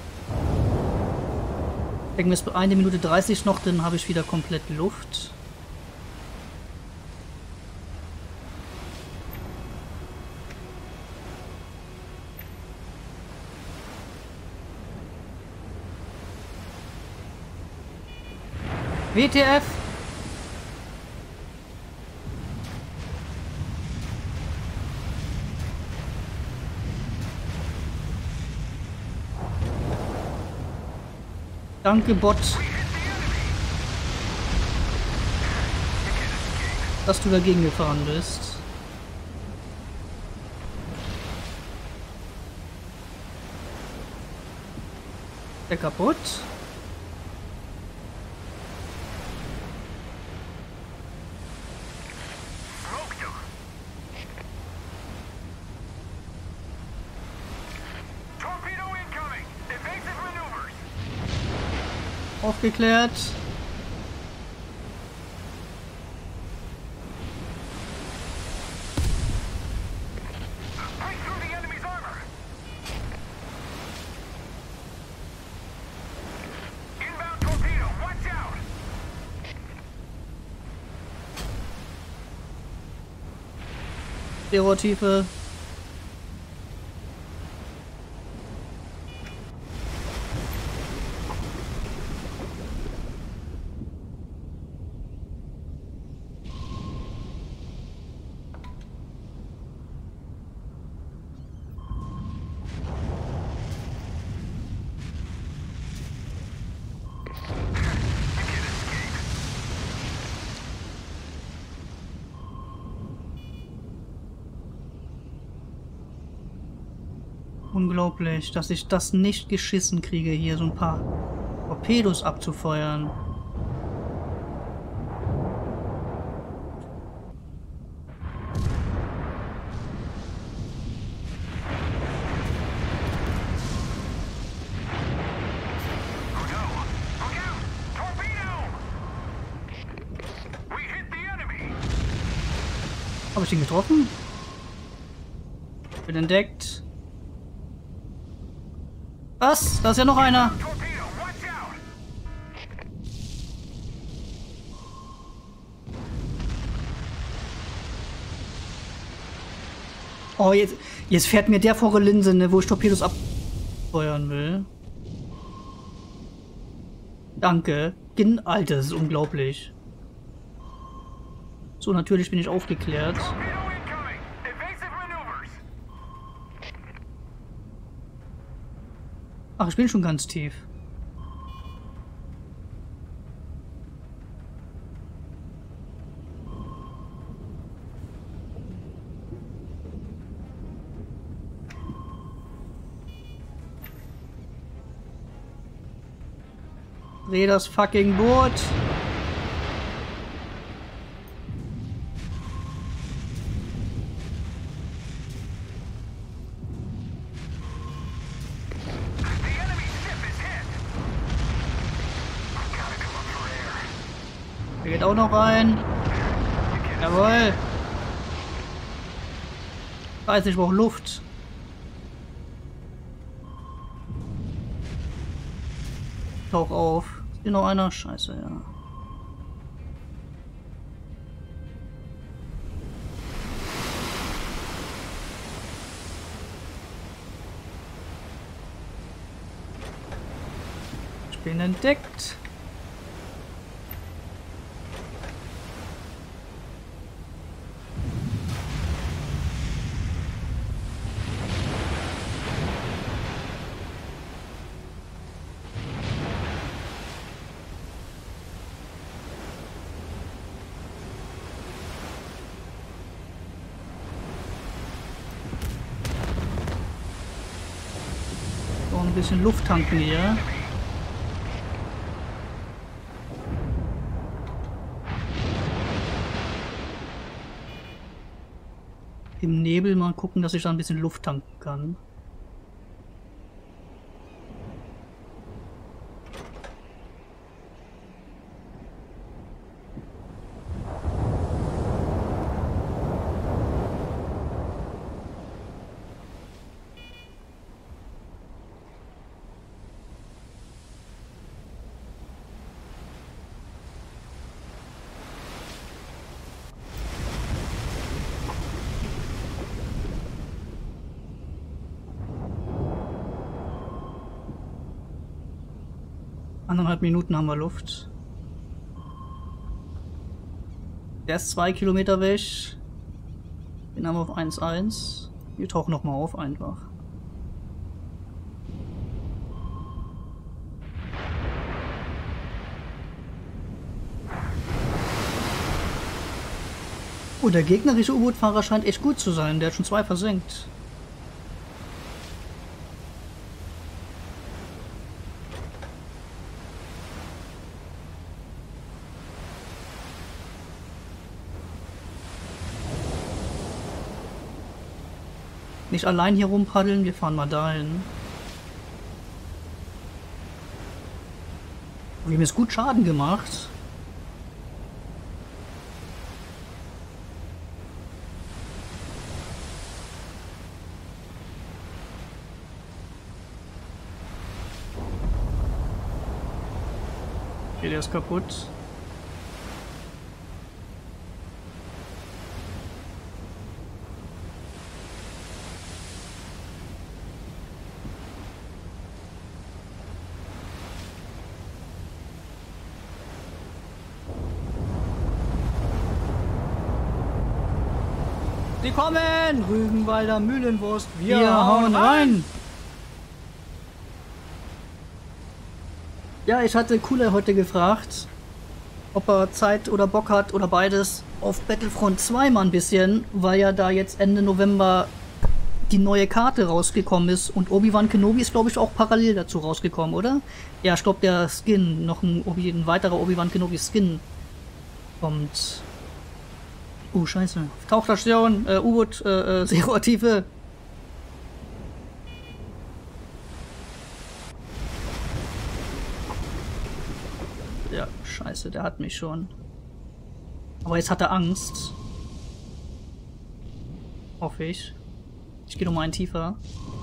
Ich denke mir, es ist eine Minute dreißig noch, dann habe ich wieder komplett Luft. W T F! Danke, Bot, dass du dagegen gefahren bist. Der kaputt. Aufgeklärt. Terrortiefe. Unglaublich, dass ich das nicht geschissen kriege, hier so ein paar Torpedos abzufeuern. Habe ich ihn getroffen? Bin entdeckt. Was? Da ist ja noch einer. Oh, jetzt, jetzt fährt mir der vor der Linse, ne, wo ich Torpedos abfeuern will. Danke. Alter, das ist unglaublich. So, natürlich bin ich aufgeklärt. Ach, ich bin schon ganz tief. Dreh das fucking Boot. Der geht auch noch rein. Jawohl. Scheiße, ich brauche Luft. Tauch auf. Ist hier noch einer? Scheiße, ja. Ich bin entdeckt. Ein bisschen Luft tanken hier. Im Nebel mal gucken, dass ich da ein bisschen Luft tanken kann. Anderthalb Minuten haben wir Luft. Der ist zwei Kilometer weg. Den haben wir auf eins eins. Wir tauchen nochmal auf einfach. Oh, der gegnerische U-Boot-Fahrer scheint echt gut zu sein. Der hat schon zwei versenkt. Nicht allein hier rumpaddeln, wir fahren mal dahin. Wir haben jetzt gut Schaden gemacht. Okay, der ist kaputt. sie kommen! Rügenwalder Mühlenwurst, wir, wir hauen rein! rein. Ja, ich hatte Cooler heute gefragt, ob er Zeit oder Bock hat oder beides auf Battlefront zwei mal ein bisschen, weil ja da jetzt Ende November die neue Karte rausgekommen ist und Obi-Wan Kenobi ist, glaube ich, auch parallel dazu rausgekommen, oder? Ja, ich glaube, der Skin, noch ein, Obi, ein weiterer Obi-Wan Kenobi Skin kommt. Oh, scheiße. Tauchstation, äh, U-Boot, äh, Zero-Tiefe. Ja, scheiße, der hat mich schon. Aber jetzt hat er Angst. Hoffe ich. Ich gehe noch mal einen tiefer.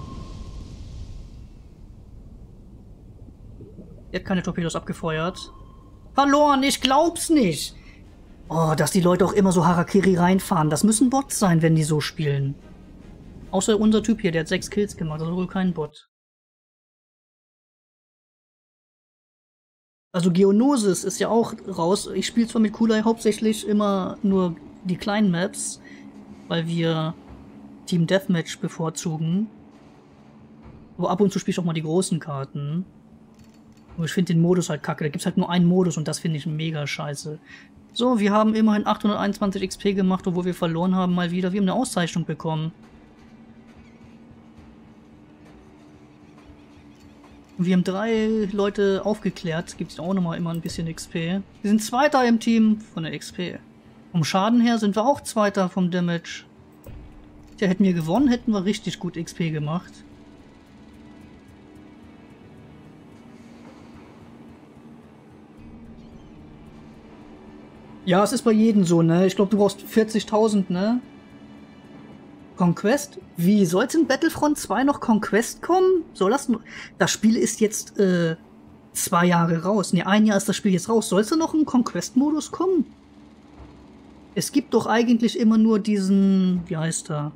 Er hat keine Torpedos abgefeuert. Verloren, ich glaub's nicht. Oh, dass die Leute auch immer so Harakiri reinfahren. Das müssen Bots sein, wenn die so spielen. Außer unser Typ hier, der hat sechs Kills gemacht. Das ist wohl kein Bot. Also Geonosis ist ja auch raus. Ich spiele zwar mit Kulai hauptsächlich immer nur die kleinen Maps, weil wir Team Deathmatch bevorzugen. Aber ab und zu spiele ich auch mal die großen Karten. Aber ich finde den Modus halt kacke. Da gibt es halt nur einen Modus und das finde ich mega scheiße. So, wir haben immerhin achthunderteinundzwanzig X P gemacht, obwohl wir verloren haben mal wieder. Wir haben eine Auszeichnung bekommen. Wir haben drei Leute aufgeklärt. Gibt es auch nochmal immer ein bisschen X P. Wir sind Zweiter im Team von der X P. Vom Schaden her sind wir auch Zweiter vom Damage. Ja, hätten wir gewonnen, hätten wir richtig gut X P gemacht. Ja, es ist bei jedem so, ne? Ich glaube, du brauchst vierzigtausend, ne? Conquest? Wie? Soll's in Battlefront zwei noch Conquest kommen? Soll das nur... Das Spiel ist jetzt, äh, zwei Jahre raus. Ne, ein Jahr ist das Spiel jetzt raus. Soll's da noch ein Conquest-Modus kommen? Es gibt doch eigentlich immer nur diesen... Wie heißt er?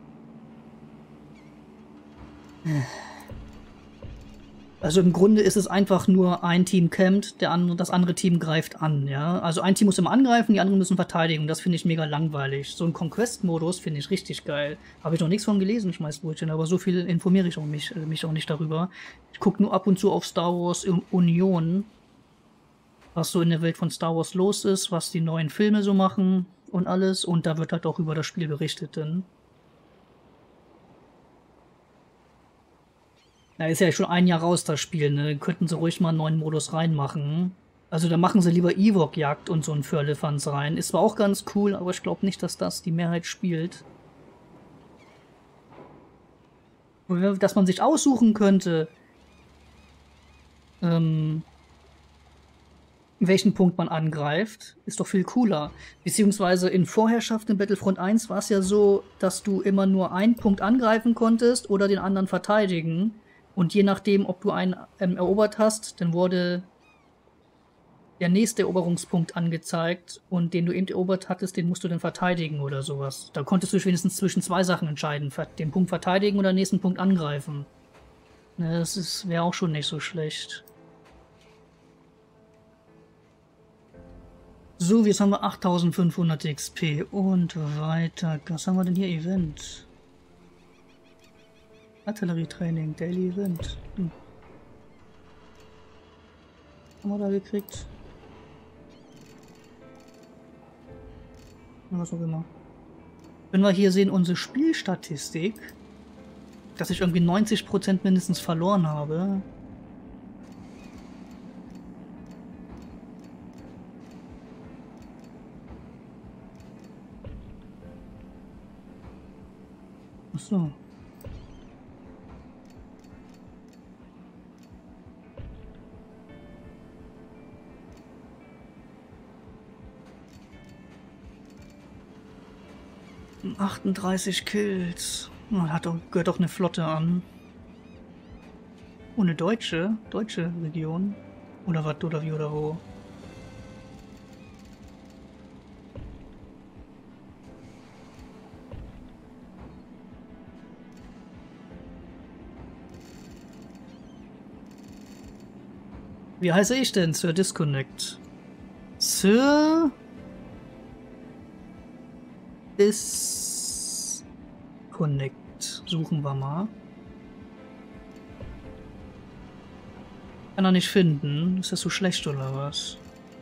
Also im Grunde ist es einfach nur ein Team campt, der andere, das andere Team greift an, ja. Also ein Team muss immer angreifen, die anderen müssen verteidigen. Das finde ich mega langweilig. So ein Conquest-Modus finde ich richtig geil. Habe ich noch nichts von gelesen, Schmeißbrötchen, aber so viel informiere ich auch mich, mich auch nicht darüber. Ich gucke nur ab und zu auf Star Wars Union, was so in der Welt von Star Wars los ist, was die neuen Filme so machen und alles. Und da wird halt auch über das Spiel berichtet dann. Na, ist ja schon ein Jahr raus, das Spiel, ne? Könnten sie ruhig mal einen neuen Modus reinmachen. Also da machen sie lieber Ewok-Jagd und so ein Firlefanz rein. Ist zwar auch ganz cool, aber ich glaube nicht, dass das die Mehrheit spielt. Dass man sich aussuchen könnte, ähm, welchen Punkt man angreift, ist doch viel cooler. Beziehungsweise in Vorherrschaft in Battlefront eins war es ja so, dass du immer nur einen Punkt angreifen konntest oder den anderen verteidigen. Und je nachdem, ob du einen ähm, erobert hast, dann wurde der nächste Eroberungspunkt angezeigt und den du eben erobert hattest, den musst du dann verteidigen oder sowas. Da konntest du wenigstens zwischen zwei Sachen entscheiden, den Punkt verteidigen oder den nächsten Punkt angreifen. Ne, das wäre auch schon nicht so schlecht. So, jetzt haben wir achttausendfünfhundert X P und weiter. Was haben wir denn hier? Event. Artillerietraining, Daily Event. Hm. Haben wir da gekriegt? Was auch immer. Wenn wir hier sehen, unsere Spielstatistik, dass ich irgendwie neunzig Prozent mindestens verloren habe. Ach so. achtunddreißig Kills. Hat doch, gehört doch eine Flotte an. Oh, eine deutsche? Deutsche Region? Oder was? Oder wie oder wo? Wie heiße ich denn? Sir Disconnect. Sir... Disconnect. Connect. Suchen wir mal. Kann er nicht finden. Ist das so schlecht oder was?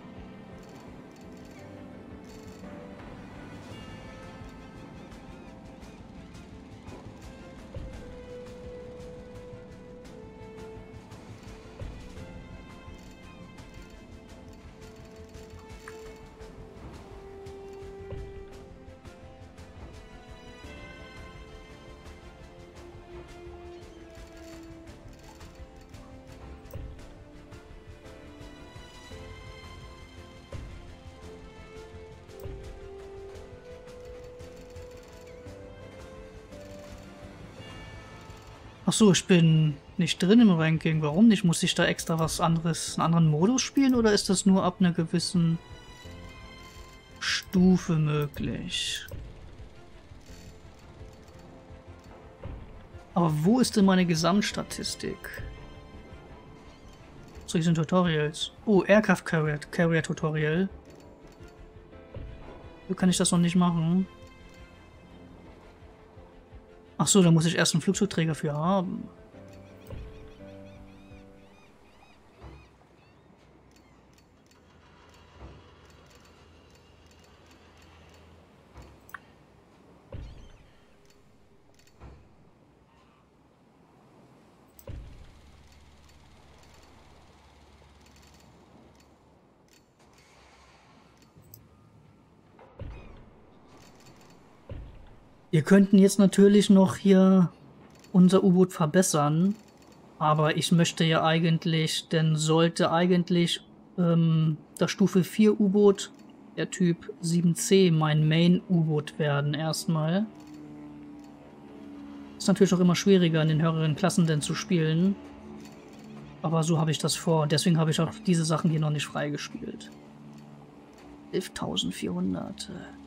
Ach so, ich bin nicht drin im Ranking. Warum nicht? Muss ich da extra was anderes, einen anderen Modus spielen oder ist das nur ab einer gewissen Stufe möglich? Aber wo ist denn meine Gesamtstatistik? So, hier sind Tutorials. Oh, Aircraft Carrier, Carrier Tutorial. So kann ich das noch nicht machen. Ach so, da muss ich erst einen Flugzeugträger für haben. Wir könnten jetzt natürlich noch hier unser U-Boot verbessern, aber ich möchte ja eigentlich, denn sollte eigentlich ähm, das Stufe vier U-Boot, der Typ sieben C, mein Main-U-Boot werden erstmal. Ist natürlich auch immer schwieriger in den höheren Klassen denn zu spielen, aber so habe ich das vor und deswegen habe ich auch diese Sachen hier noch nicht freigespielt. elftausendvierhundert.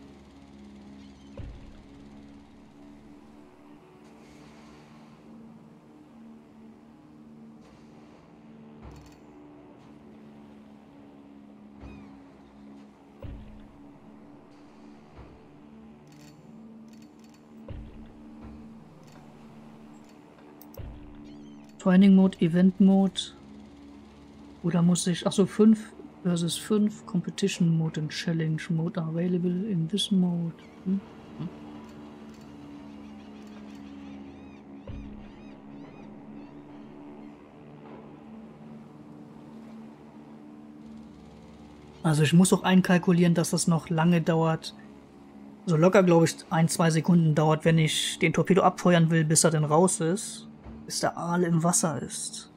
Training Mode, Event Mode. Oder muss ich. Achso, fünf versus fünf. Competition Mode und Challenge Mode are available in this mode. Hm? Hm. Also ich muss auch einkalkulieren, dass das noch lange dauert. So locker, glaube ich, ein, zwei Sekunden dauert, wenn ich den Torpedo abfeuern will, bis er dann raus ist. Bis der Aal im Wasser ist.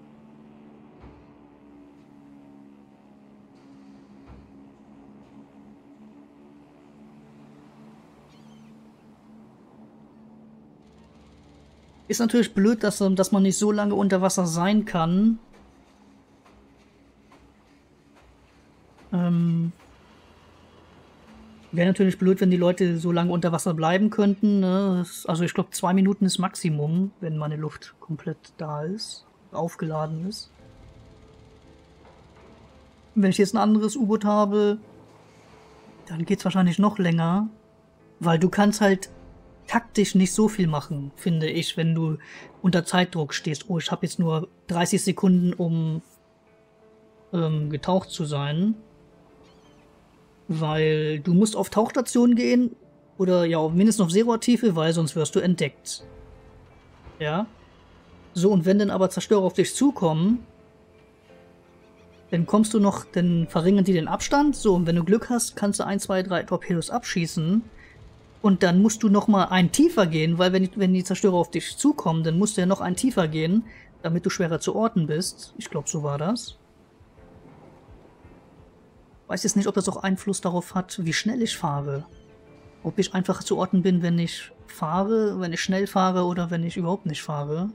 Ist natürlich blöd, dass, dass man nicht so lange unter Wasser sein kann. Ähm... Wäre natürlich blöd, wenn die Leute so lange unter Wasser bleiben könnten. Ne? Also ich glaube, zwei Minuten ist Maximum, wenn meine Luft komplett da ist, aufgeladen ist. Wenn ich jetzt ein anderes U-Boot habe, dann geht es wahrscheinlich noch länger, weil du kannst halt taktisch nicht so viel machen, finde ich, wenn du unter Zeitdruck stehst. Oh, ich habe jetzt nur dreißig Sekunden, um ähm, getaucht zu sein. Weil du musst auf Tauchstation gehen oder ja mindestens auf Zero-Tiefe, weil sonst wirst du entdeckt. Ja. So, und wenn dann aber Zerstörer auf dich zukommen, dann kommst du noch, dann verringern die den Abstand. So, und wenn du Glück hast, kannst du ein, zwei, drei Torpedos abschießen. Und dann musst du noch mal einen tiefer gehen, weil wenn die, wenn die Zerstörer auf dich zukommen, dann musst du ja noch einen tiefer gehen, damit du schwerer zu orten bist. Ich glaube, so war das. Weiß jetzt nicht, ob das auch Einfluss darauf hat, wie schnell ich fahre. Ob ich einfach zu orten bin, wenn ich fahre, wenn ich schnell fahre oder wenn ich überhaupt nicht fahre.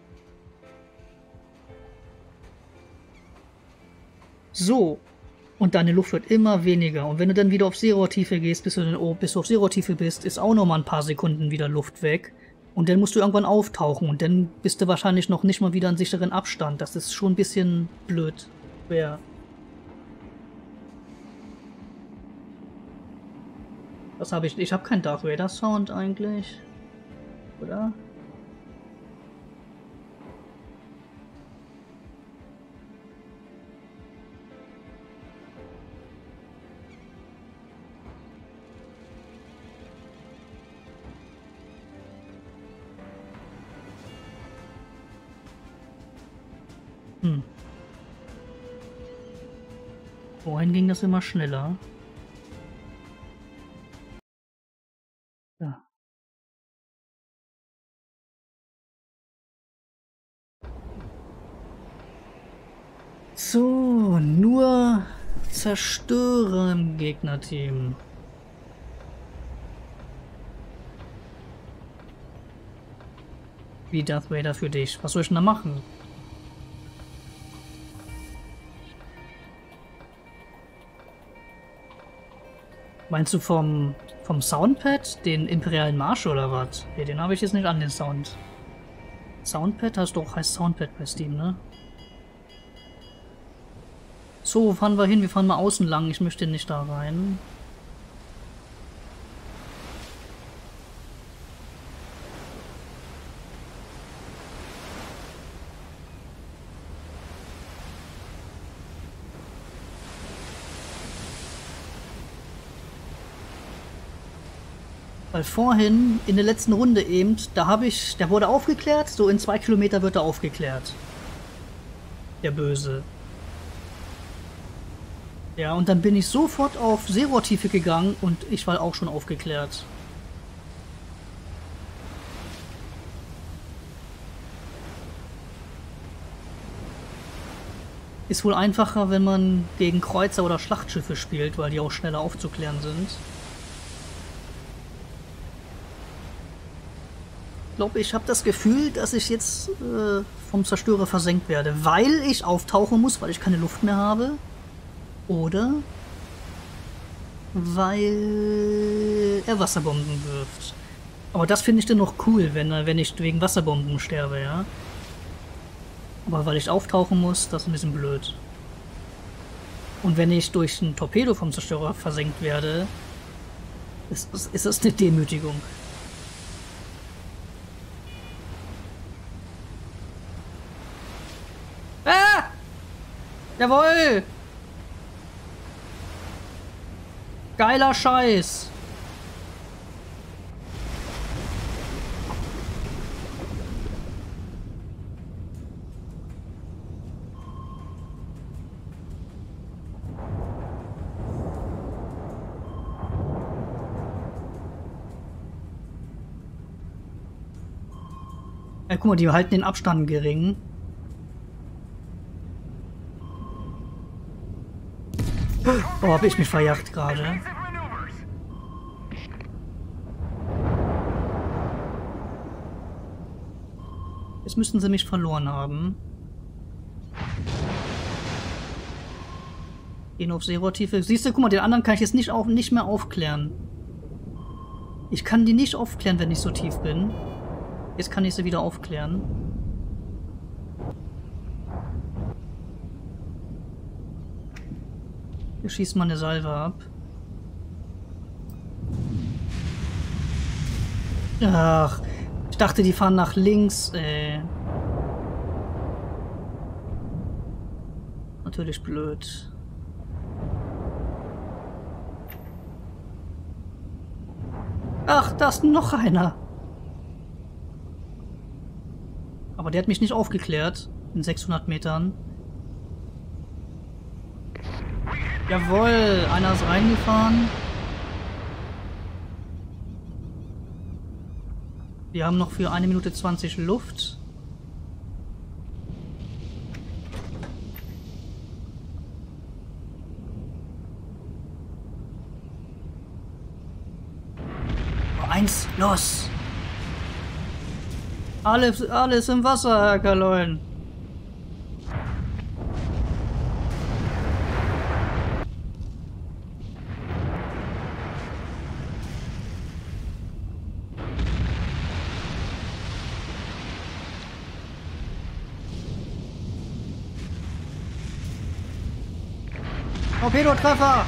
So. Und deine Luft wird immer weniger. Und wenn du dann wieder auf Zero-Tiefe gehst, bis du, dann, oh, bis du auf Zero-Tiefe bist, ist auch nochmal ein paar Sekunden wieder Luft weg. Und dann musst du irgendwann auftauchen. Und dann bist du wahrscheinlich noch nicht mal wieder an sicheren Abstand. Das ist schon ein bisschen blöd. Schwer. Was habe ich? Ich habe keinen Darth Vader Sound eigentlich. Oder? Hm. Vorhin ging das immer schneller. Ja. So, nur Zerstörer im Gegnerteam. Wie Darth Vader für dich? Was soll ich denn da machen? Meinst du vom, vom Soundpad den imperialen Marsch oder was? Okay, den habe ich jetzt nicht an, den Sound. Soundpad heißt doch, heißt Soundpad bei Steam, ne? So, wo fahren wir hin? Wir fahren mal außen lang. Ich möchte nicht da rein. Weil vorhin, in der letzten Runde eben, da habe ich, der wurde aufgeklärt, so in zwei Kilometer wird er aufgeklärt. Der Böse. Ja, und dann bin ich sofort auf Zero-Tiefe gegangen und ich war auch schon aufgeklärt. Ist wohl einfacher, wenn man gegen Kreuzer oder Schlachtschiffe spielt, weil die auch schneller aufzuklären sind. Ich glaube, ich habe das Gefühl, dass ich jetzt äh, vom Zerstörer versenkt werde, weil ich auftauchen muss, weil ich keine Luft mehr habe. Oder weil er Wasserbomben wirft. Aber das finde ich dann noch cool, wenn, wenn ich wegen Wasserbomben sterbe, ja. Aber weil ich auftauchen muss, das ist ein bisschen blöd. Und wenn ich durch ein Torpedo vom Zerstörer versenkt werde, ist, ist das eine Demütigung. Ah! Jawohl! Geiler Scheiß! Ja, guck mal, die halten den Abstand gering. Oh, hab ich mich verjagt gerade. Jetzt müssten sie mich verloren haben. Gehen auf Zero-Tiefe. Siehst du, guck mal, den anderen kann ich jetzt nicht, auf, nicht mehr aufklären. Ich kann die nicht aufklären, wenn ich so tief bin. Jetzt kann ich sie wieder aufklären. Wir schießen mal eine Salve ab. Ach, ich dachte, die fahren nach links. Äh. Natürlich blöd. Ach, da ist noch einer. Aber der hat mich nicht aufgeklärt. In sechshundert Metern. Jawohl, einer ist reingefahren. Wir haben noch für eine Minute zwanzig Luft. Oh, eins, los! Alles, alles im Wasser, Herr Kaloin. Torpedo-Treffer!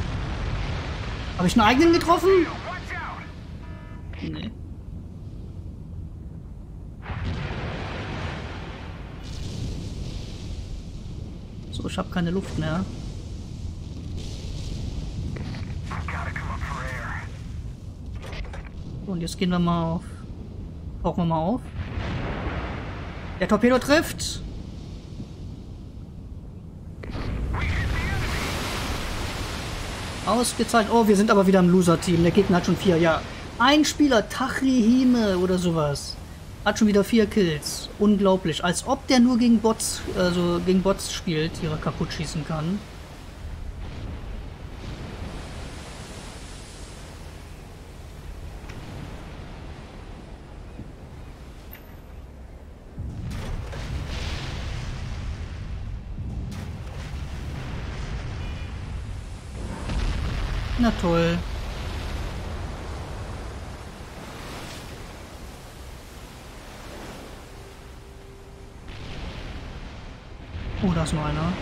Habe ich einen eigenen getroffen? Nee. So, ich habe keine Luft mehr. So, und jetzt gehen wir mal auf. Tauchen wir mal auf. Der Torpedo trifft. Ausgezeichnet. Oh, wir sind aber wieder im Loser-Team. Der Gegner hat schon vier. Ja, ein Spieler, Tachihime oder sowas, hat schon wieder vier Kills. Unglaublich. Als ob der nur gegen Bots, also gegen Bots spielt, die er kaputt schießen kann. Na toll. Oh, da ist noch einer.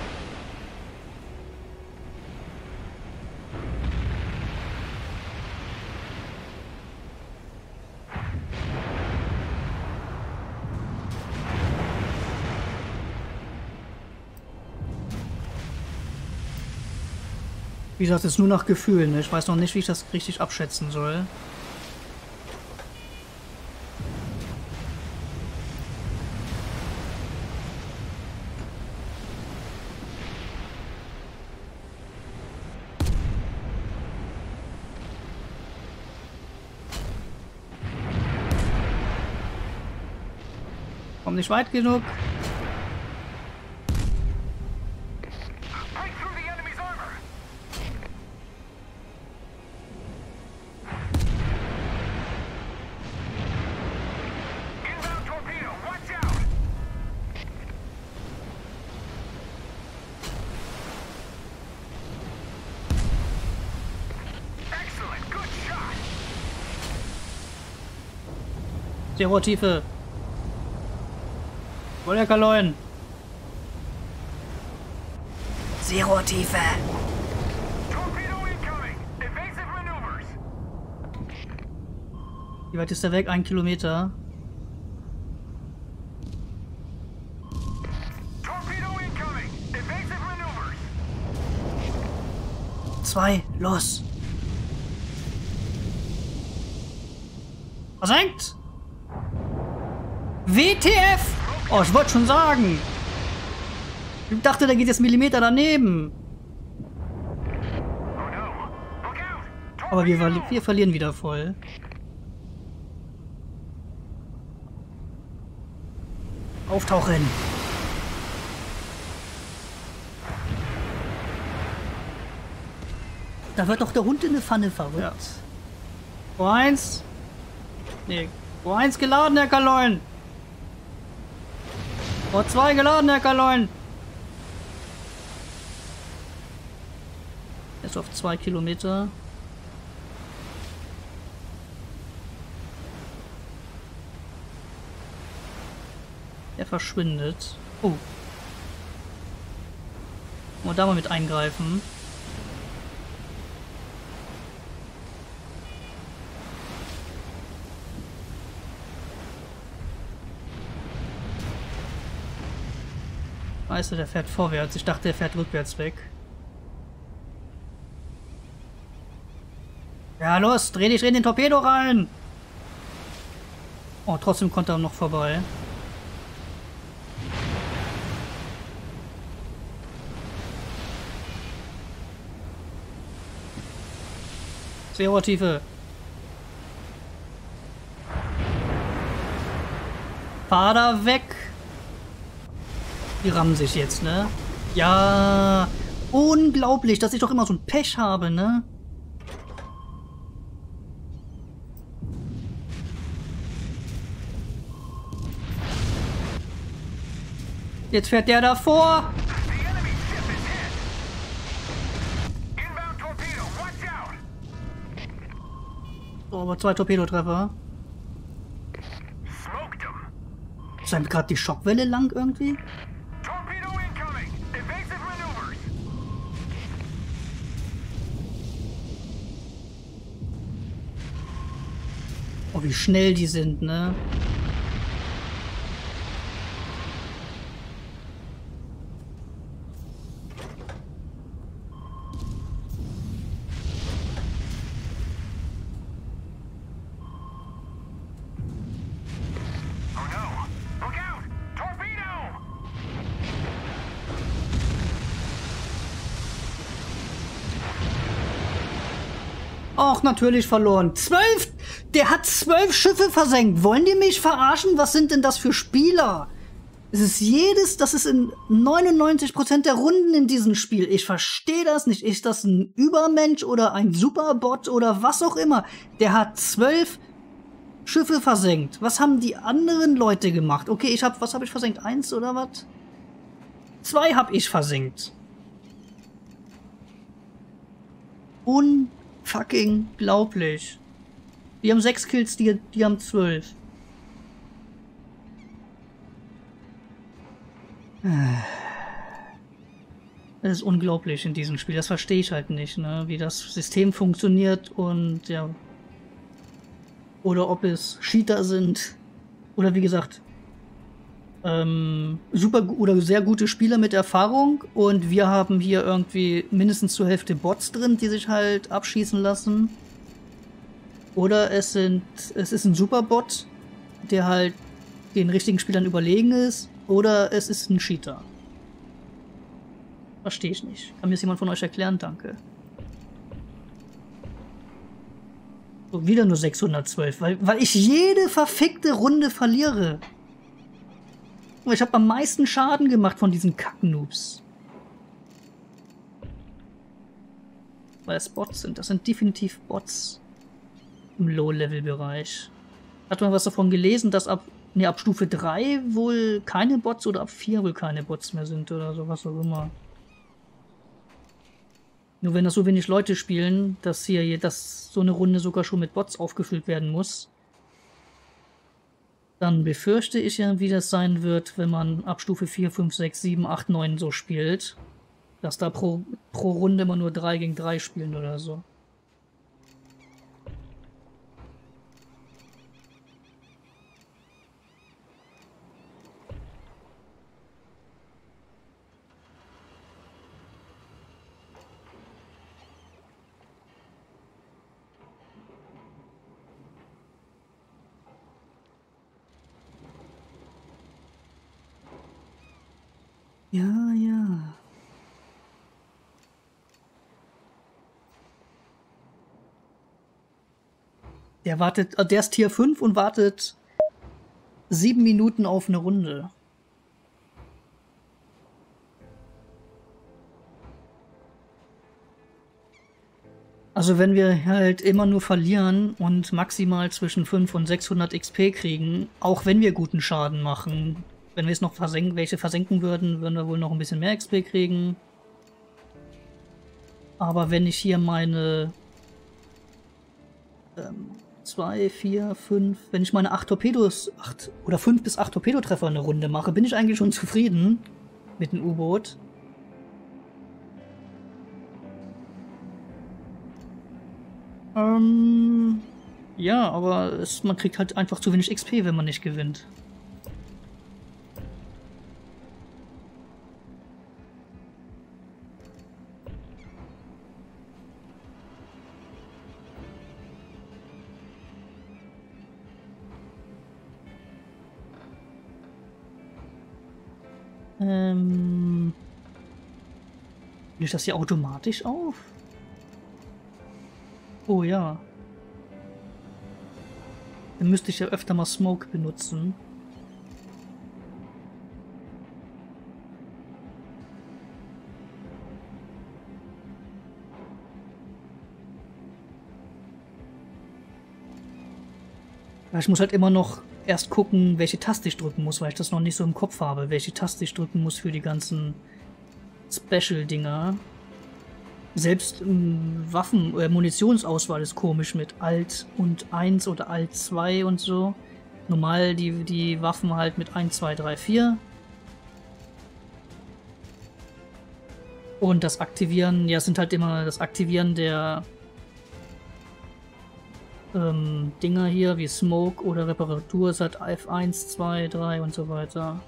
Wie gesagt, es ist nur nach Gefühl, ne? Ich weiß noch nicht, wie ich das richtig abschätzen soll. Komm nicht weit genug. Zero-Tiefe. Wollerkaloin. Zero-Tiefe. Wie weit ist der weg? Ein Kilometer. Zwei, los. Versenkt. W T F! Oh, ich wollte schon sagen. Ich dachte, da geht jetzt Millimeter daneben. Aber wir, wir verlieren wieder voll. Auftauchen. Da wird doch der Hund in eine Pfanne verrückt. Ja. Q eins. Nee. Q eins geladen, Herr Kaloin. Q zwei geladen, Herr Kaloin. Jetzt auf zwei Kilometer. Er verschwindet. Oh. Und da mal mit eingreifen. Weißt du, der fährt vorwärts. Ich dachte, der fährt rückwärts weg. Ja, los, dreh dich in den Torpedo rein. Oh, trotzdem konnte er noch vorbei. Zero-Tiefe. Fahr da weg. Die rammen sich jetzt, ne? Ja. Unglaublich, dass ich doch immer so ein Pech habe, ne? Jetzt fährt der davor. Oh, aber zwei Torpedotreffer. Ist einem gerade die Schockwelle lang irgendwie? Oh, wie schnell die sind, ne? Auch natürlich verloren. Zwölf! Der hat zwölf Schiffe versenkt. Wollen die mich verarschen? Was sind denn das für Spieler? Es ist jedes, das ist in neunundneunzig Prozent der Runden in diesem Spiel. Ich verstehe das nicht. Ist das ein Übermensch oder ein Superbot oder was auch immer? Der hat zwölf Schiffe versenkt. Was haben die anderen Leute gemacht? Okay, ich hab, was habe ich versenkt? Eins oder was? Zwei habe ich versenkt. Unfucking glaublich. Die haben sechs Kills, die, die haben zwölf. Das ist unglaublich in diesem Spiel. Das verstehe ich halt nicht, ne? Wie das System funktioniert und ja. Oder ob es Cheater sind. Oder wie gesagt, ähm, super oder sehr gute Spieler mit Erfahrung. Und wir haben hier irgendwie mindestens zur Hälfte Bots drin, die sich halt abschießen lassen. Oder es sind, es ist ein Superbot, der halt den richtigen Spielern überlegen ist. Oder es ist ein Cheater. Verstehe ich nicht. Kann mir das jemand von euch erklären? Danke. So, wieder nur sechshundertzwölf, weil, weil ich jede verfickte Runde verliere. Und ich habe am meisten Schaden gemacht von diesen Kack-Noobs. Weil es Bots sind. Das sind definitiv Bots im Low-Level-Bereich. Hat man was davon gelesen, dass ab, ne, ab Stufe drei wohl keine Bots oder ab vier wohl keine Bots mehr sind oder so, was auch immer. Nur wenn das so wenig Leute spielen, dass hier dass so eine Runde sogar schon mit Bots aufgefüllt werden muss, dann befürchte ich ja, wie das sein wird, wenn man ab Stufe vier, fünf, sechs, sieben, acht, neun so spielt, dass da pro, pro Runde immer nur drei gegen drei spielen oder so. Ja, ja. Der wartet, der ist Tier fünf und wartet sieben Minuten auf eine Runde. Also wenn wir halt immer nur verlieren und maximal zwischen fünf und sechshundert X P kriegen, auch wenn wir guten Schaden machen, wenn wir es noch versenken, welche versenken würden, würden wir wohl noch ein bisschen mehr X P kriegen. Aber wenn ich hier meine ähm, zwei, vier, fünf, wenn ich meine acht Torpedos, acht oder fünf bis acht Torpedotreffer eine Runde mache, bin ich eigentlich schon zufrieden mit dem U-Boot. Ähm, ja, aber es, man kriegt halt einfach zu wenig X P, wenn man nicht gewinnt. Ähm, löst das hier automatisch auf? Oh ja. Dann müsste ich ja öfter mal Smoke benutzen. Ich muss halt immer noch erst gucken, welche Taste ich drücken muss, weil ich das noch nicht so im Kopf habe, welche Taste ich drücken muss für die ganzen Special-Dinger. Selbst ähm, Waffen- oder Munitionsauswahl ist komisch mit Alt und eins oder Alt zwei und so. Normal die, die Waffen halt mit eins, zwei, drei, vier. Und das Aktivieren, ja, sind halt immer das Aktivieren der ähm, Dinger hier, wie Smoke oder Reparatur, ist halt F eins, zwei, drei und so weiter.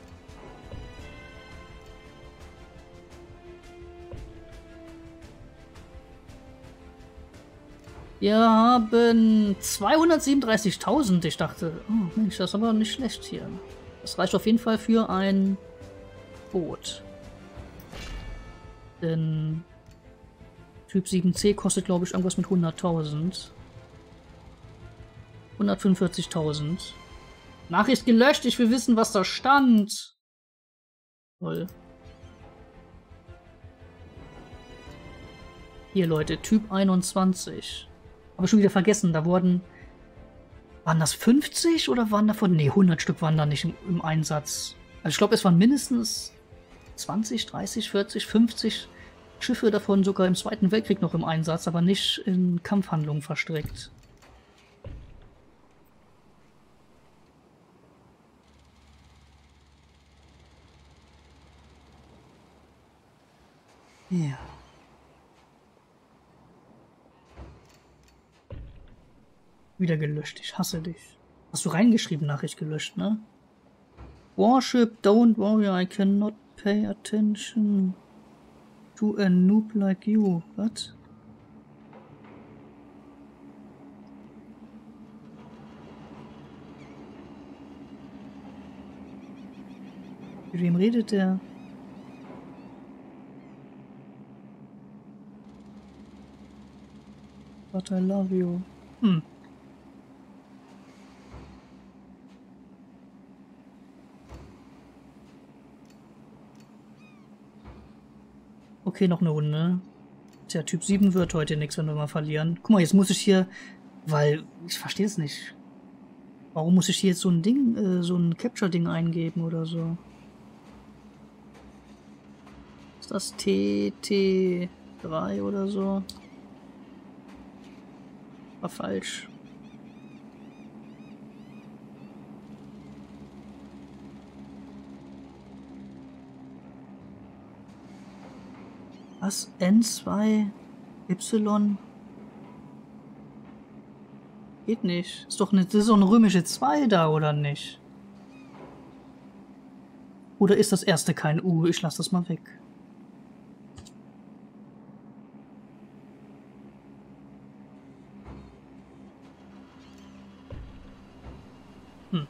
Wir haben zweihundertsiebenunddreißigtausend. Ich dachte, oh Mensch, das ist aber nicht schlecht hier. Das reicht auf jeden Fall für ein Boot. Denn Typ sieben C kostet, glaube ich, irgendwas mit hunderttausend. hundertfünfundvierzigtausend. Nachricht gelöscht, ich will wissen, was da stand. Toll. Hier, Leute, Typ einundzwanzig. Habe schon wieder vergessen, da wurden... Waren das fünfzig oder waren davon... Ne, hundert Stück waren da nicht im, im Einsatz. Also ich glaube, es waren mindestens zwanzig, dreißig, vierzig, fünfzig Schiffe davon sogar im Zweiten Weltkrieg noch im Einsatz, aber nicht in Kampfhandlungen verstrickt. Ja. Wieder gelöscht, ich hasse dich. Hast du reingeschrieben, Nachricht gelöscht, ne? Warship, don't worry, I cannot pay attention to a noob like you. What? Mit wem redet der? But I love you. Hm. Okay, noch eine Runde. Tja, Typ sieben wird heute nichts, wenn wir mal verlieren. Guck mal, jetzt muss ich hier... Weil, ich verstehe es nicht. Warum muss ich hier jetzt so ein Ding, äh, so ein Capture-Ding eingeben oder so? Ist das T T drei oder so? War falsch. Was? N zwei Y? Geht nicht. Ist doch eine, das ist doch eine römische zwei da, oder nicht? Oder ist das erste kein U? Ich lasse das mal weg. Hm.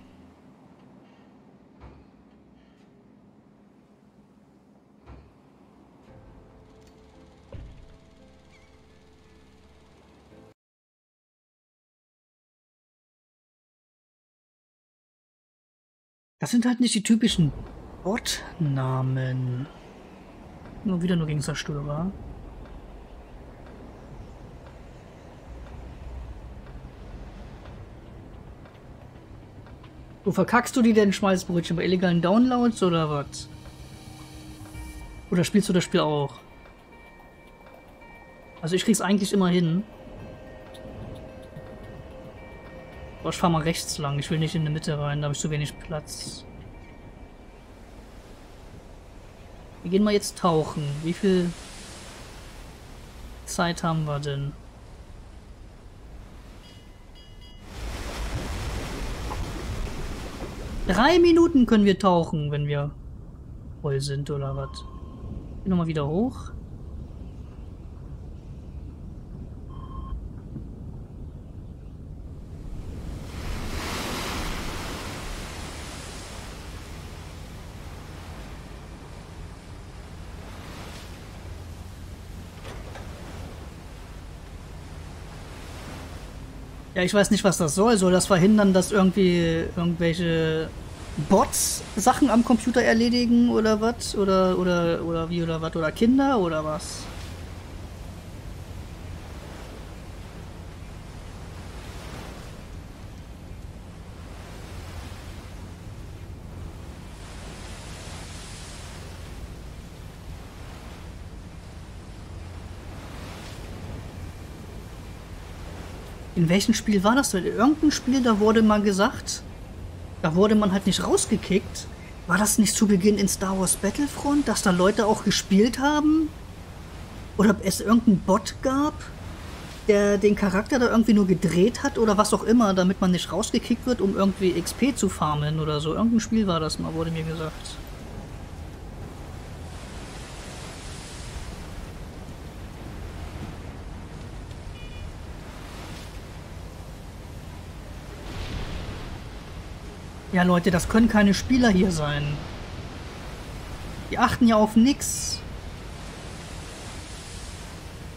Das sind halt nicht die typischen Bot-Namen. Nur wieder nur gegen Zerstörer. Wo verkackst du die denn, Schmalzbrötchen? Bei illegalen Downloads oder was? Oder spielst du das Spiel auch? Also ich krieg's eigentlich immer hin. Aber ich fahr mal rechts lang. Ich will nicht in die Mitte rein, da habe ich zu wenig Platz. Wir gehen mal jetzt tauchen. Wie viel Zeit haben wir denn? Drei Minuten können wir tauchen, wenn wir voll sind, oder was? Gehen nochmal wieder hoch. Ja, ich weiß nicht, was das soll. Soll das verhindern, dass irgendwie irgendwelche Bots Sachen am Computer erledigen oder was? Oder, oder, oder wie oder was? Oder Kinder oder was? In welchem Spiel war das denn? In irgendeinem Spiel, da wurde mal gesagt, da wurde man halt nicht rausgekickt. War das nicht zu Beginn in Star Wars Battlefront, dass da Leute auch gespielt haben? Oder es irgendeinen Bot gab, der den Charakter da irgendwie nur gedreht hat oder was auch immer, damit man nicht rausgekickt wird, um irgendwie X P zu farmen oder so. Irgendein Spiel war das mal, wurde mir gesagt. Ja, Leute, das können keine Spieler hier sein. Die achten ja auf nix.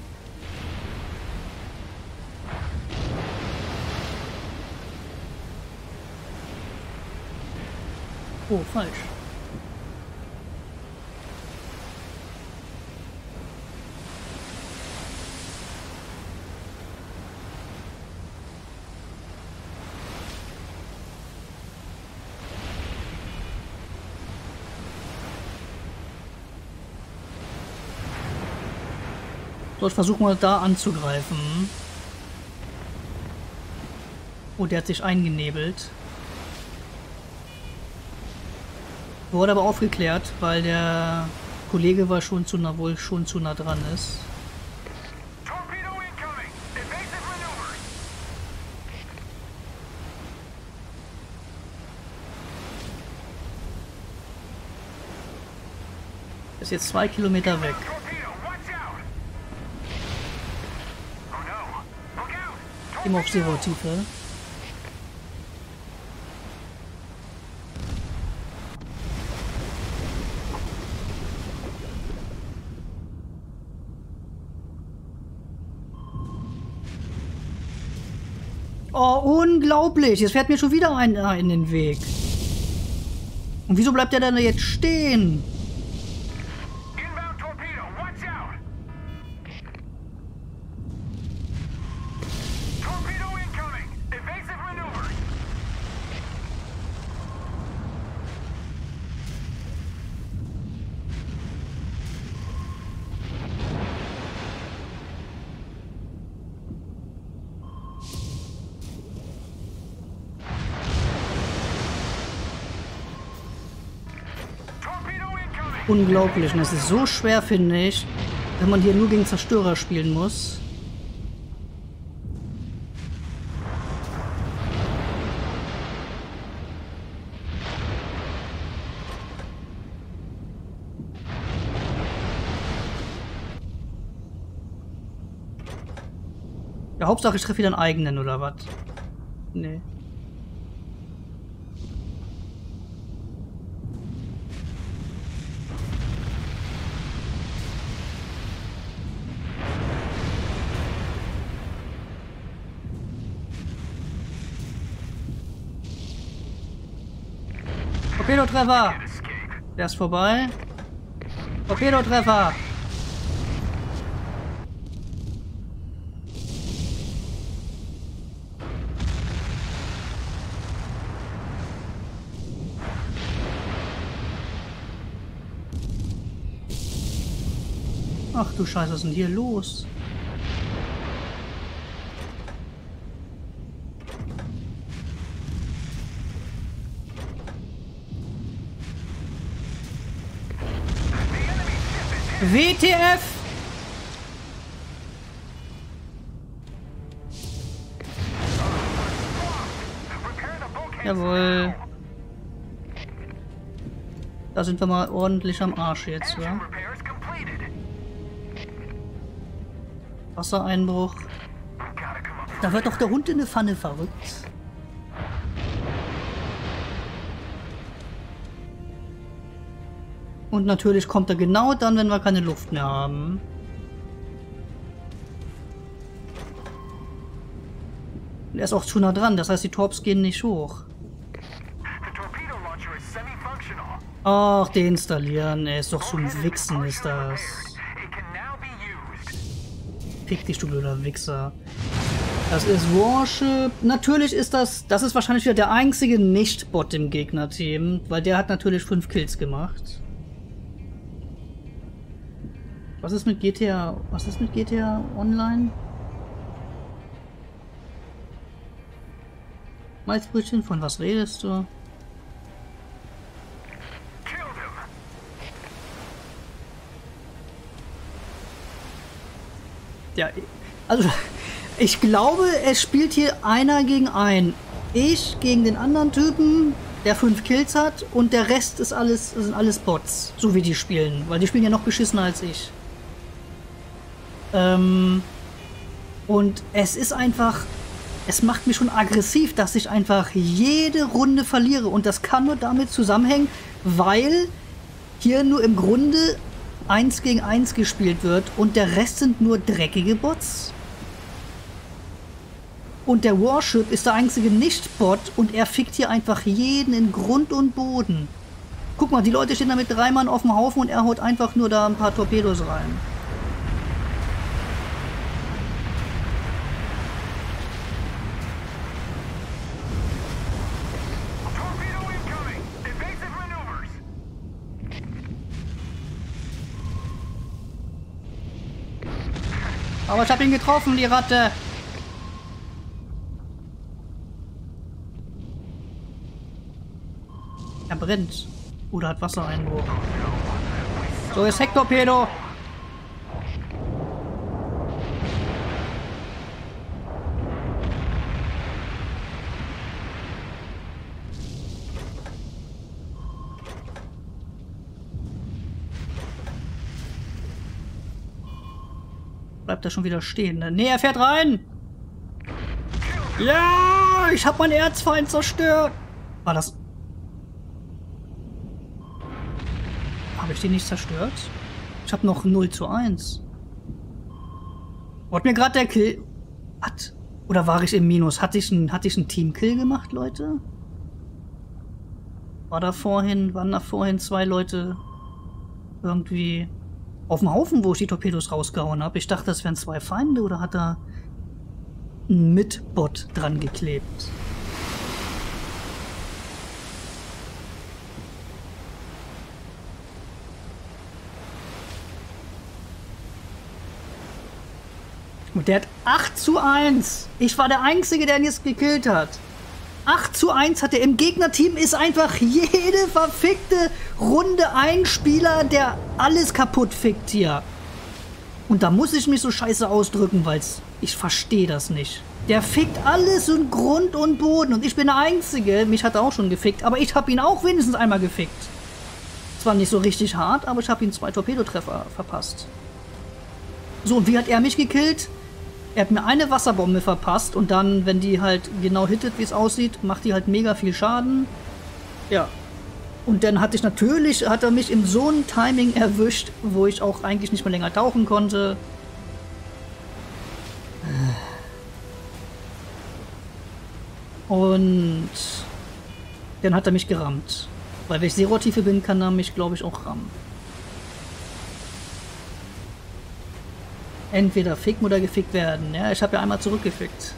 Oh, falsch. So, ich versuche mal da anzugreifen. Oh, der hat sich eingenebelt. Wurde aber aufgeklärt, weil der Kollege war schon zu nah, wohl schon zu nah dran ist. Ist jetzt zwei Kilometer weg. Immer auf Zero-Tiefe. Oh, unglaublich! Jetzt fährt mir schon wieder einer in den Weg. Und wieso bleibt der denn jetzt stehen? Unglaublich. Und das ist so schwer, finde ich, wenn man hier nur gegen Zerstörer spielen muss. Ja, Hauptsache ich treffe wieder einen eigenen, oder was? Nee. Torpedo-Treffer! Der ist vorbei. Torpedo-Treffer! Ach du Scheiße, was ist denn hier los? W T F! Jawohl. Da sind wir mal ordentlich am Arsch jetzt, ja? Wassereinbruch. Da wird doch der Hund in eine Pfanne verrückt. Und natürlich kommt er genau dann, wenn wir keine Luft mehr haben. Und er ist auch zu nah dran, das heißt, die Torps gehen nicht hoch. Ach, deinstallieren, er ist doch so ein Wichsen, ist das. Fick dich, du blöder Wichser. Das ist Warship. Natürlich ist das, das ist wahrscheinlich wieder der einzige Nicht-Bot im Gegnerteam, weil der hat natürlich fünf Kills gemacht. Was ist mit G T A? Was ist mit G T A Online? Malzbrötchen, von was redest du? Ja, also ich glaube, es spielt hier einer gegen einen. Ich gegen den anderen Typen, der fünf Kills hat, und der Rest ist alles, sind alles Bots, so wie die spielen, weil die spielen ja noch beschissener als ich. Ähm, und es ist einfach, es macht mich schon aggressiv, dass ich einfach jede Runde verliere, und das kann nur damit zusammenhängen, weil hier nur im Grunde eins gegen eins gespielt wird und der Rest sind nur dreckige Bots. Und der Warship ist der einzige Nicht-Bot und er fickt hier einfach jeden in Grund und Boden. Guck mal, die Leute stehen da mit drei Mann auf dem Haufen und er haut einfach nur da ein paar Torpedos rein. Aber ich hab ihn getroffen, die Ratte. Er brennt. Oder hat Wassereinbruch. So, jetzt Hecktorpedo. Bleibt er schon wieder stehen? Ne, er fährt rein. Ja, ich habe meinen Erzfeind zerstört. War das... Habe ich den nicht zerstört? Ich habe noch null zu eins. Wurde mir gerade der Kill... Was? Oder war ich im Minus? Hatte ich einen, hatte ich einen Teamkill gemacht, Leute? War da vorhin... Waren da vorhin zwei Leute... irgendwie... auf dem Haufen, wo ich die Torpedos rausgehauen habe? Ich dachte, das wären zwei Feinde, oder hat da ein Mitbot dran geklebt? Und der hat acht zu eins. Ich war der Einzige, der ihn jetzt gekillt hat. acht zu eins hat er. Im Gegnerteam ist einfach jede verfickte Runde ein Spieler, der alles kaputt fickt hier. Und da muss ich mich so scheiße ausdrücken, weil ich verstehe das nicht. Der fickt alles in Grund und Boden. Und ich bin der Einzige, mich hat er auch schon gefickt, aber ich habe ihn auch wenigstens einmal gefickt. Zwar nicht so richtig hart, aber ich habe ihm zwei Torpedotreffer verpasst. So, und wie hat er mich gekillt? Er hat mir eine Wasserbombe verpasst und dann, wenn die halt genau hittet, wie es aussieht, macht die halt mega viel Schaden. Ja. Und dann hatte ich natürlich, hat er mich in so ein Timing erwischt, wo ich auch eigentlich nicht mehr länger tauchen konnte. Und dann hat er mich gerammt. Weil wenn ich Zero-Tiefe bin, kann er mich, glaube ich, auch rammen. Entweder ficken oder gefickt werden. Ja, ich habe ja einmal zurückgefickt.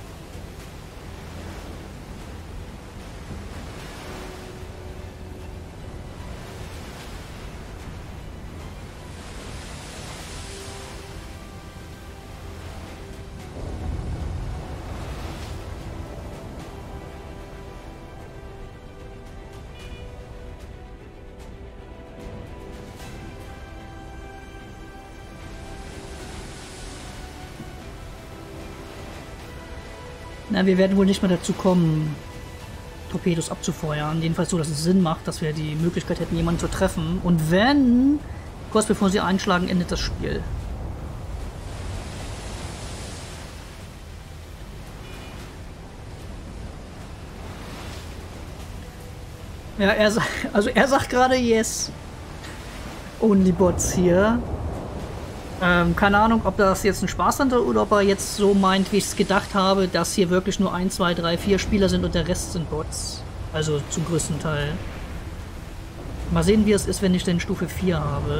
Na, wir werden wohl nicht mehr dazu kommen, Torpedos abzufeuern. Jedenfalls so, dass es Sinn macht, dass wir die Möglichkeit hätten, jemanden zu treffen. Und wenn, kurz bevor sie einschlagen, endet das Spiel. Ja, er sagt, also er sagt gerade yes. Only Bots hier. Ähm, keine Ahnung, ob das jetzt ein Spaß hat oder ob er jetzt so meint, wie ich es gedacht habe, dass hier wirklich nur ein, zwei, drei, vier Spieler sind und der Rest sind Bots. Also zum größten Teil. Mal sehen, wie es ist, wenn ich denn Stufe vier habe.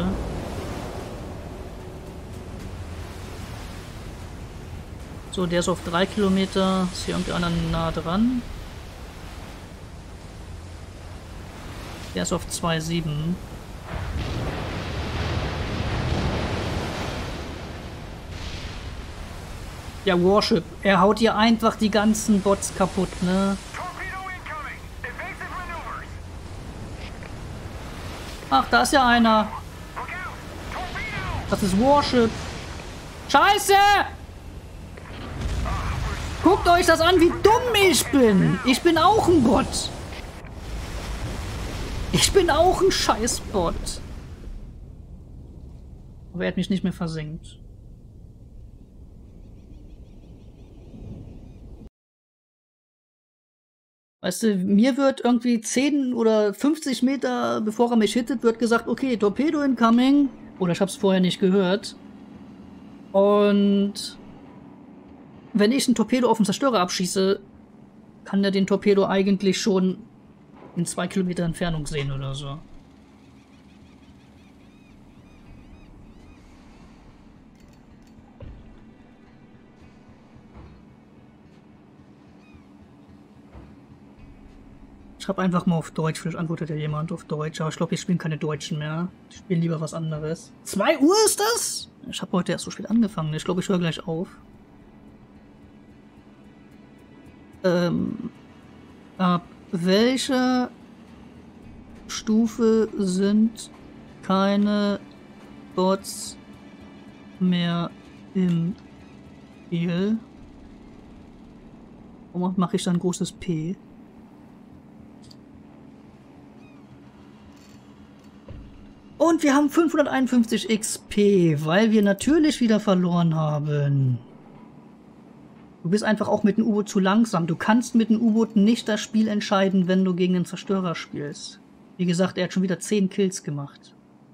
So, der ist auf drei Kilometer. Ist hier irgendeiner nah dran? Der ist auf zwei Komma sieben. Ja, Warship. Er haut hier einfach die ganzen Bots kaputt, ne? Ach, da ist ja einer. Das ist Warship. Scheiße! Guckt euch das an, wie dumm ich bin. Ich bin auch ein Bot. Ich bin auch ein Scheißbot. Aber er hat mich nicht mehr versenkt. Weißt du, mir wird irgendwie zehn oder fünfzig Meter, bevor er mich hittet, wird gesagt, okay, Torpedo incoming. Oder ich hab's vorher nicht gehört. Und wenn ich einen Torpedo auf den Zerstörer abschieße, kann er den Torpedo eigentlich schon in zwei Kilometer Entfernung sehen oder so. schreib einfach mal auf Deutsch, vielleicht antwortet ja jemand auf Deutsch, aber ich glaube, wir spielen keine Deutschen mehr. Ich spiele lieber was anderes. zwei Uhr ist das? Ich habe heute erst so spät angefangen, ich glaube, ich höre gleich auf. Ähm, ab welcher Stufe sind keine Bots mehr im Spiel? Warum mache ich da ein großes P? Und wir haben fünfhunderteinundfünfzig X P, weil wir natürlich wieder verloren haben. Du bist einfach auch mit dem U-Boot zu langsam. Du kannst mit dem U-Boot nicht das Spiel entscheiden, wenn du gegen den Zerstörer spielst. Wie gesagt, er hat schon wieder zehn Kills gemacht.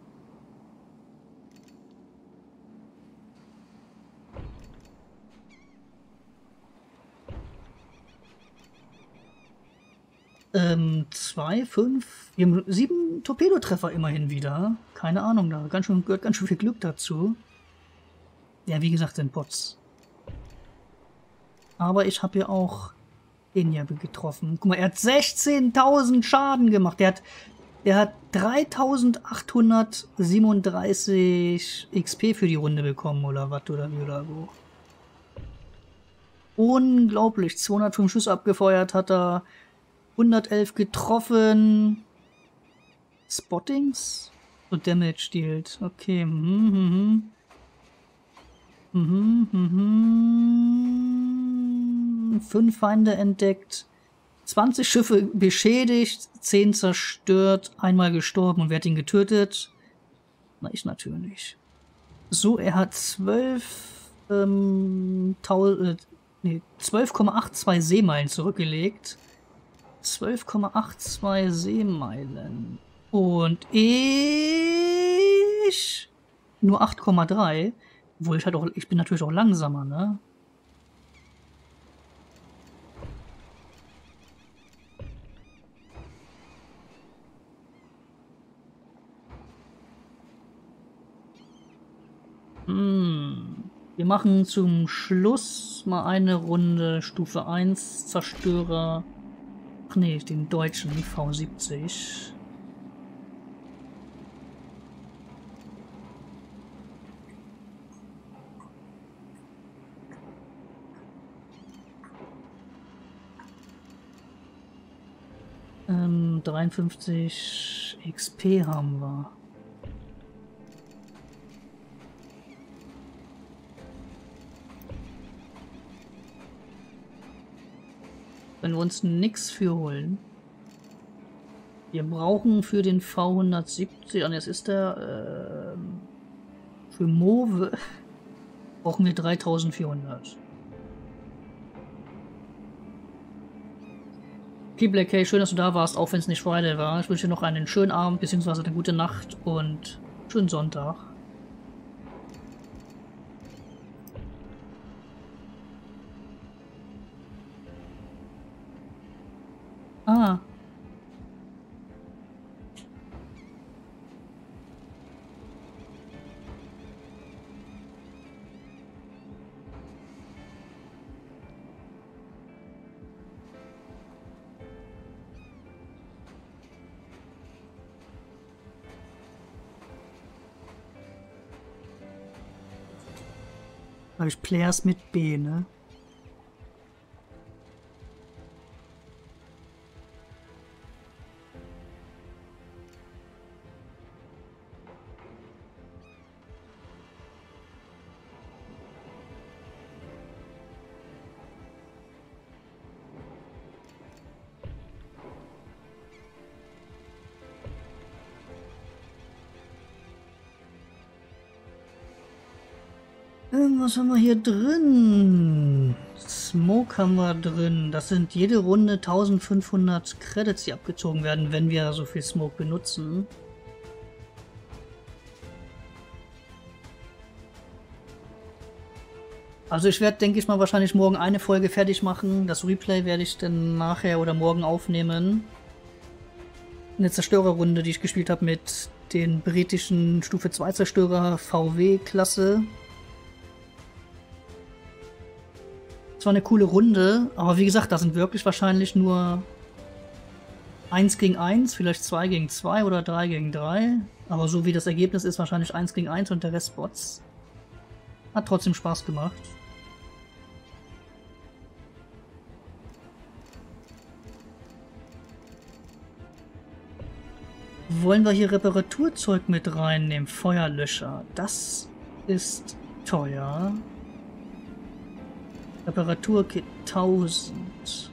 Ähm, zwei, fünf, wir haben sieben Torpedotreffer immerhin wieder. Keine Ahnung, da ganz schön, gehört ganz schön viel Glück dazu. Ja, wie gesagt, sind Bots. Aber ich habe ja auch den hier getroffen. Guck mal, er hat sechzehntausend Schaden gemacht. Der hat, der hat dreitausendachthundertsiebenunddreißig X P für die Runde bekommen, oder was, oder wie, oder wo. Unglaublich, zweihundertfünf Schüsse abgefeuert hat er. hundertelf getroffen. Spottings? So Damage dealt. Okay. Mhm, mhm. Mhm, mhm. Fünf Feinde entdeckt. zwanzig Schiffe beschädigt. zehn zerstört. Einmal gestorben. Und wer hat ihn getötet? Na, ich natürlich. So, er hat zwölf ähm, nee, zwölf Komma zweiundachtzig Seemeilen zurückgelegt. zwölf Komma zweiundachtzig Seemeilen. Und ich nur acht Komma drei. Obwohl ich halt auch, ich bin natürlich auch langsamer, ne? Hm. Wir machen zum Schluss mal eine Runde Stufe eins Zerstörer. Ach nee, den deutschen V siebzig. Ähm, dreiundfünfzig X P haben wir. Wenn wir uns nichts für holen. Wir brauchen für den V hundertsiebzig, und jetzt ist der, äh, für Mauve brauchen wir dreitausendvierhundert. Okay, Black K, schön, dass du da warst, auch wenn es nicht Friday war. Ich wünsche dir noch einen schönen Abend, beziehungsweise eine gute Nacht und schönen Sonntag. Ah. Habe ich Players mit B, ne? Was haben wir hier drin? Smoke haben wir drin. Das sind jede Runde eintausendfünfhundert Credits, die abgezogen werden, wenn wir so viel Smoke benutzen. Also ich werde, denke ich mal, wahrscheinlich morgen eine Folge fertig machen. Das Replay werde ich dann nachher oder morgen aufnehmen. Eine Zerstörerrunde, die ich gespielt habe mit den britischen Stufe zwei Zerstörer V W-Klasse. Es war eine coole Runde, aber wie gesagt, da sind wirklich wahrscheinlich nur eins gegen eins, vielleicht zwei gegen zwei oder drei gegen drei. Aber so wie das Ergebnis ist, wahrscheinlich eins gegen eins und der Rest Bots. Hat trotzdem Spaß gemacht. Wollen wir hier Reparaturzeug mit reinnehmen? Feuerlöscher. Das ist teuer. Reparaturkit tausend.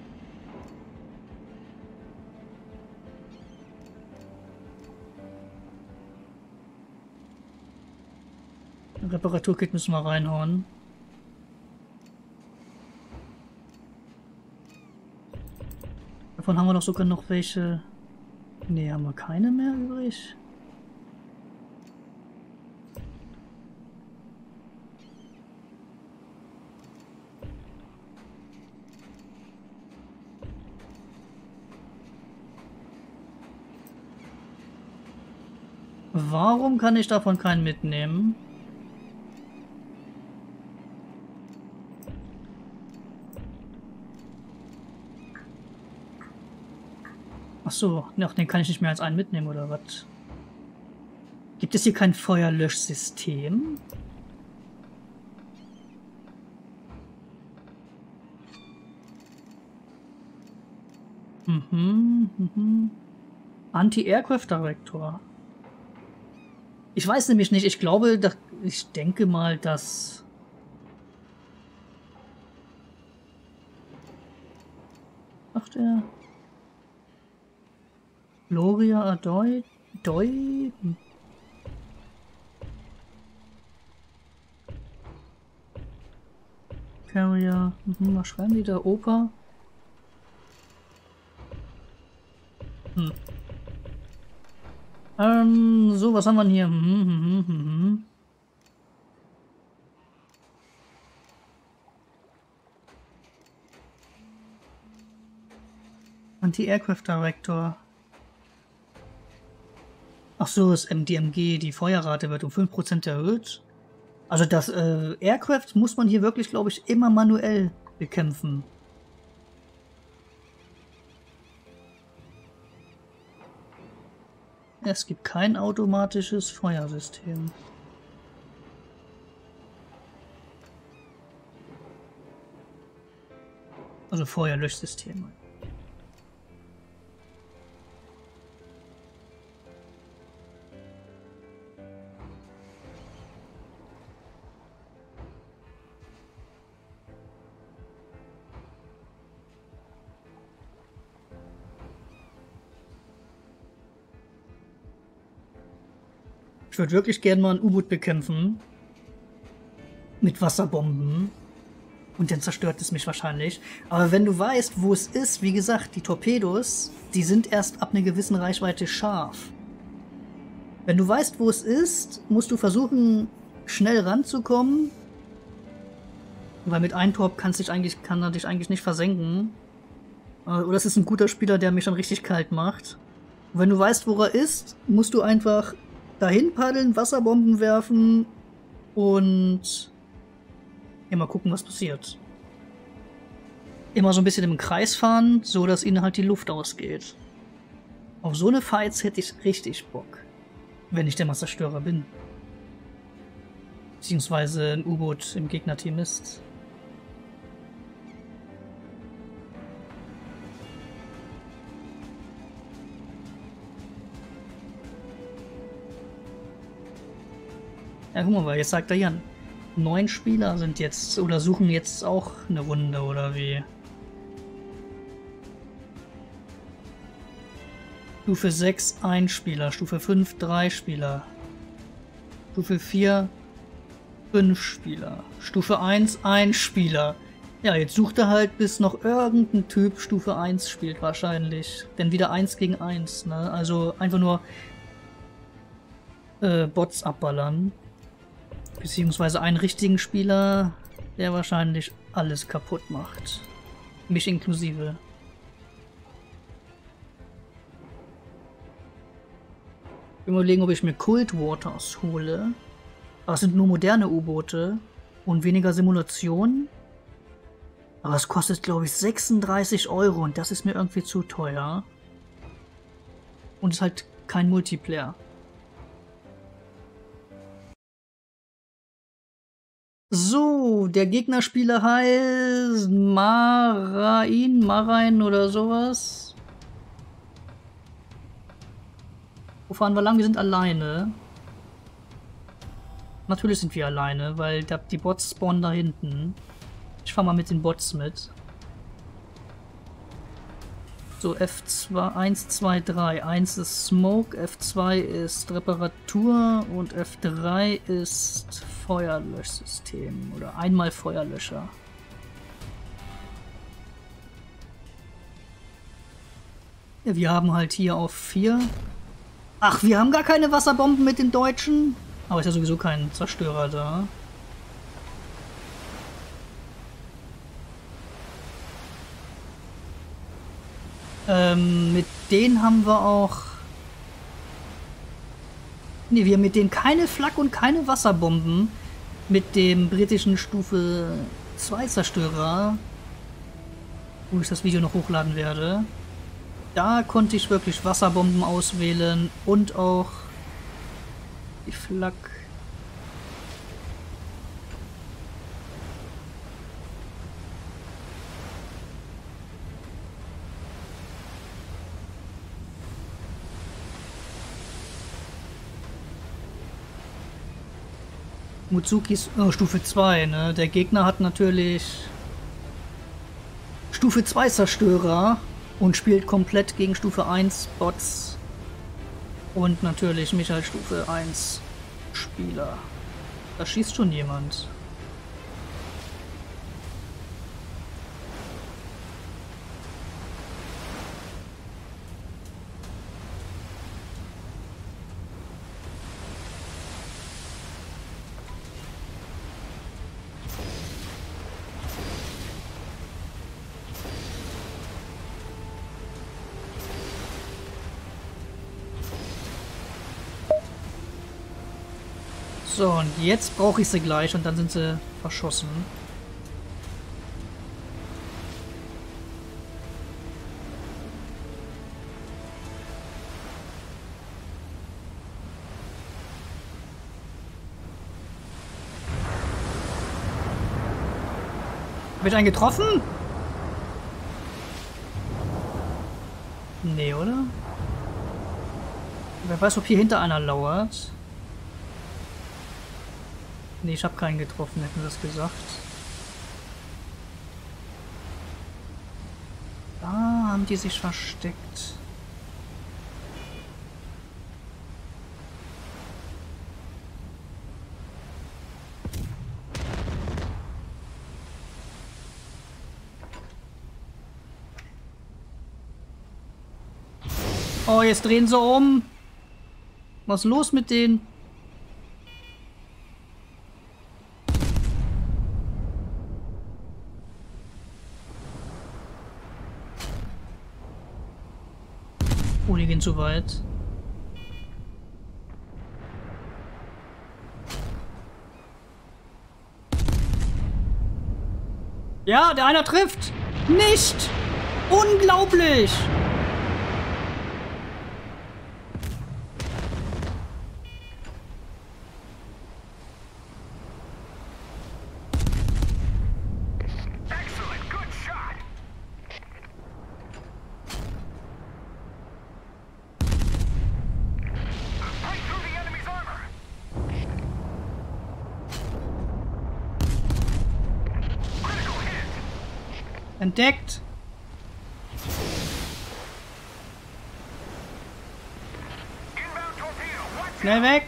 Reparaturkit müssen wir reinhauen. Davon haben wir doch sogar noch welche. Ne, haben wir keine mehr übrig. Warum kann ich davon keinen mitnehmen? Ach so, ach, den kann ich nicht mehr als einen mitnehmen, oder was? Gibt es hier kein Feuerlöschsystem? Mhm, mhm. Anti-Aircraft-Director. Ich weiß nämlich nicht, ich glaube, dass, ich denke mal, dass... Ach, der... Gloria Adoy... Doi... Carrier... Mhm, was schreiben die da? Opa? Hm. Ähm, so, was haben wir denn hier? Hm, hm, hm, hm. Anti-Aircraft Director. Ach so, das M D M G, die Feuerrate wird um fünf Prozent erhöht. Also das äh, Aircraft muss man hier wirklich, glaube ich, immer manuell bekämpfen. Es gibt kein automatisches Feuersystem. Also Feuerlöschsysteme. Ich würde wirklich gerne mal ein U-Boot bekämpfen. Mit Wasserbomben. Und dann zerstört es mich wahrscheinlich. Aber wenn du weißt, wo es ist, wie gesagt, die Torpedos, die sind erst ab einer gewissen Reichweite scharf. Wenn du weißt, wo es ist, musst du versuchen, schnell ranzukommen. Weil mit einem Torp kannst dich eigentlich, kann er dich eigentlich nicht versenken. Oder es ist ein guter Spieler, der mich dann richtig kalt macht. Und wenn du weißt, wo er ist, musst du einfach dahin paddeln, Wasserbomben werfen und immer gucken, was passiert. Immer so ein bisschen im Kreis fahren, so dass ihnen halt die Luft ausgeht. Auf so eine Fights hätte ich richtig Bock, wenn ich der Massenzerstörer bin. Beziehungsweise ein U-Boot im Gegnerteam ist. Ja, guck mal, jetzt sagt er Jan. Neun Spieler sind jetzt oder suchen jetzt auch eine Runde oder wie? Stufe sechs ein Spieler, Stufe fünf drei Spieler, Stufe vier fünf Spieler, Stufe eins ein Spieler. Ja, jetzt sucht er halt, bis noch irgendein Typ Stufe eins spielt wahrscheinlich. Denn wieder eins gegen eins, ne? Also einfach nur äh, Bots abballern. Beziehungsweise einen richtigen Spieler, der wahrscheinlich alles kaputt macht. Mich inklusive. Ich will überlegen, ob ich mir Cold Waters hole. Aber es sind nur moderne U-Boote und weniger Simulationen. Aber es kostet, glaube ich, sechsunddreißig Euro und das ist mir irgendwie zu teuer. Und es ist halt kein Multiplayer. So, der Gegnerspieler heißt Marain, Marain oder sowas. Wo fahren wir lang? Wir sind alleine. Natürlich sind wir alleine, weil die Bots spawnen da hinten. Ich fahre mal mit den Bots mit. So, F zwei, eins, zwei, drei. eins ist Smoke, F zwei ist Reparatur und F drei ist Feuerlöschsystem oder einmal Feuerlöscher. Ja, wir haben halt hier auf vier. Ach, wir haben gar keine Wasserbomben mit den Deutschen. Aber ist ja sowieso kein Zerstörer da. Ähm, mit denen haben wir auch... Ne, wir haben mit denen keine Flak und keine Wasserbomben. Mit dem britischen Stufe zwei Zerstörer, wo ich das Video noch hochladen werde. Da konnte ich wirklich Wasserbomben auswählen und auch die Flak. Muzukis oh, Stufe zwei, ne? Der Gegner hat natürlich Stufe zwei Zerstörer und spielt komplett gegen Stufe eins Bots. Und natürlich mich als Stufe eins Spieler. Da schießt schon jemand. So, und jetzt brauche ich sie gleich und dann sind sie verschossen. Hab ich einen getroffen? Nee, oder? Wer weiß, ob hier hinter einer lauert. Nee, ich habe keinen getroffen, hätten wir das gesagt. Da haben die sich versteckt. Oh, jetzt drehen sie um. Was ist los mit denen? Oh, die gehen zu weit. Ja, der einer trifft. Nicht! Unglaublich! Entdeckt! Schnell weg!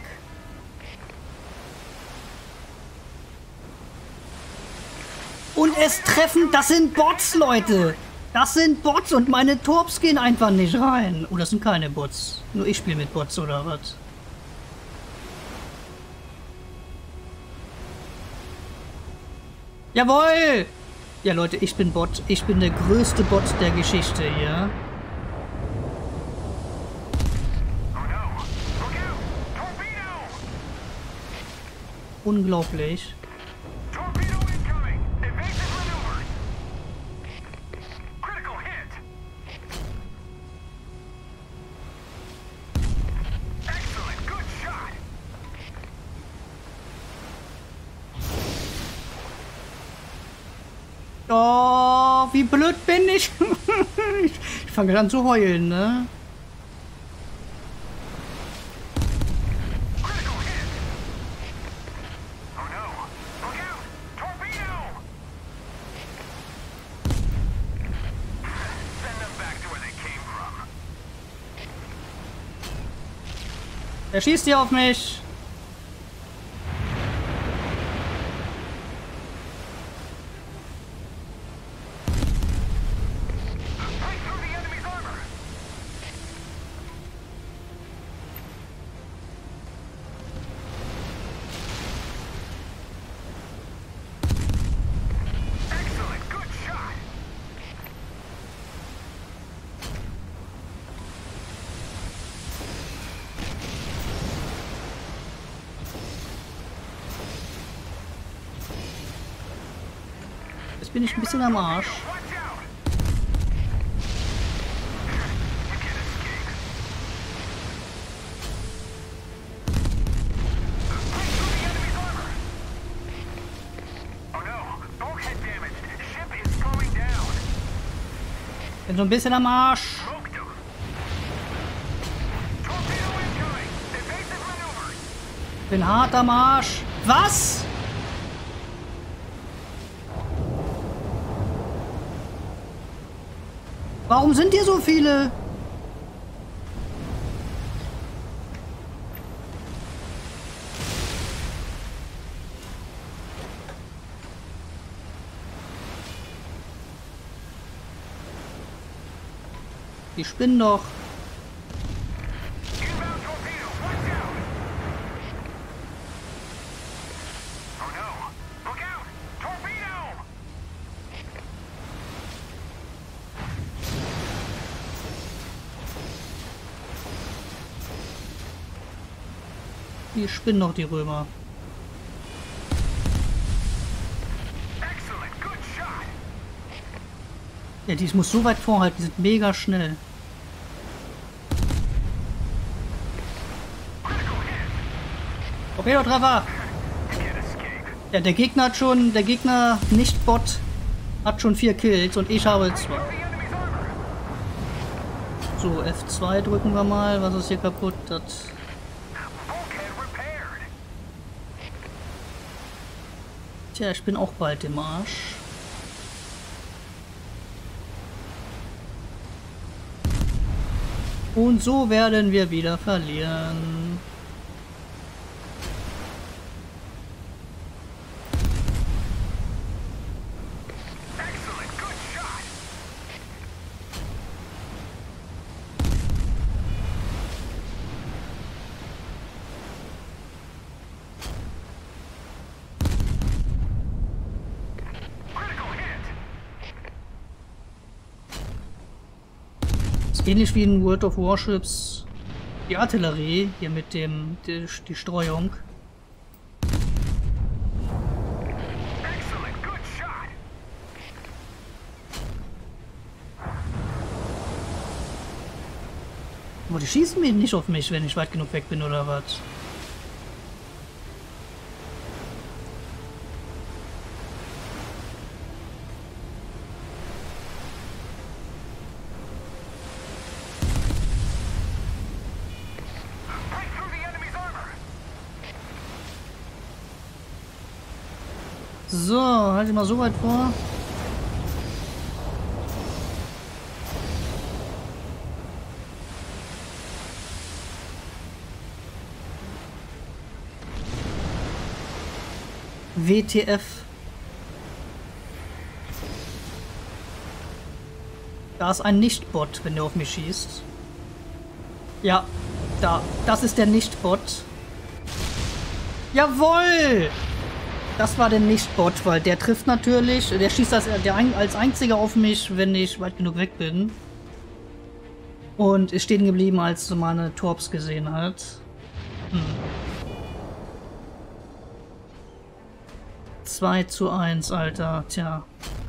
Und es treffen, das sind Bots, Leute! Das sind Bots und meine Torps gehen einfach nicht rein. Oh, das sind keine Bots. Nur ich spiele mit Bots, oder was? Jawohl! Ja, Leute, ich bin Bot. Ich bin der größte Bot der Geschichte hier. Unglaublich. Oh, wie blöd bin ich. ich ich fange an zu heulen, ne? Er schießt hier auf mich. Jetzt bin ich ein bisschen am Arsch. Bin so ein bisschen am Arsch. Bin hart am Arsch. Was? Warum sind hier so viele? Die spinnen doch. Die spinnen doch, die Römer. Ja, die muss so weit vorhalten, die sind mega schnell. Torpedo-Treffer! Ja, der Gegner hat schon, der Gegner, nicht Bot, hat schon vier Kills und ich habe zwei. So, F zwei drücken wir mal, was ist hier kaputt? Das Tja, ich bin auch bald im Arsch. Und so werden wir wieder verlieren. Ähnlich wie in World of Warships die Artillerie, hier mit dem die, die Streuung. Aber die schießen mir nicht auf mich, wenn ich weit genug weg bin, oder was? So, halt ich mal so weit vor. W T F. Da ist ein Nicht-Bot, wenn der auf mich schießt. Ja, da. Das ist der Nicht-Bot. Jawohl! Das war der Nicht-Bot, weil der trifft natürlich. Der schießt das, der als einziger auf mich, wenn ich weit genug weg bin. Und ist stehen geblieben, als meine Torps gesehen hat. Hm. zwei zu eins, Alter. Tja.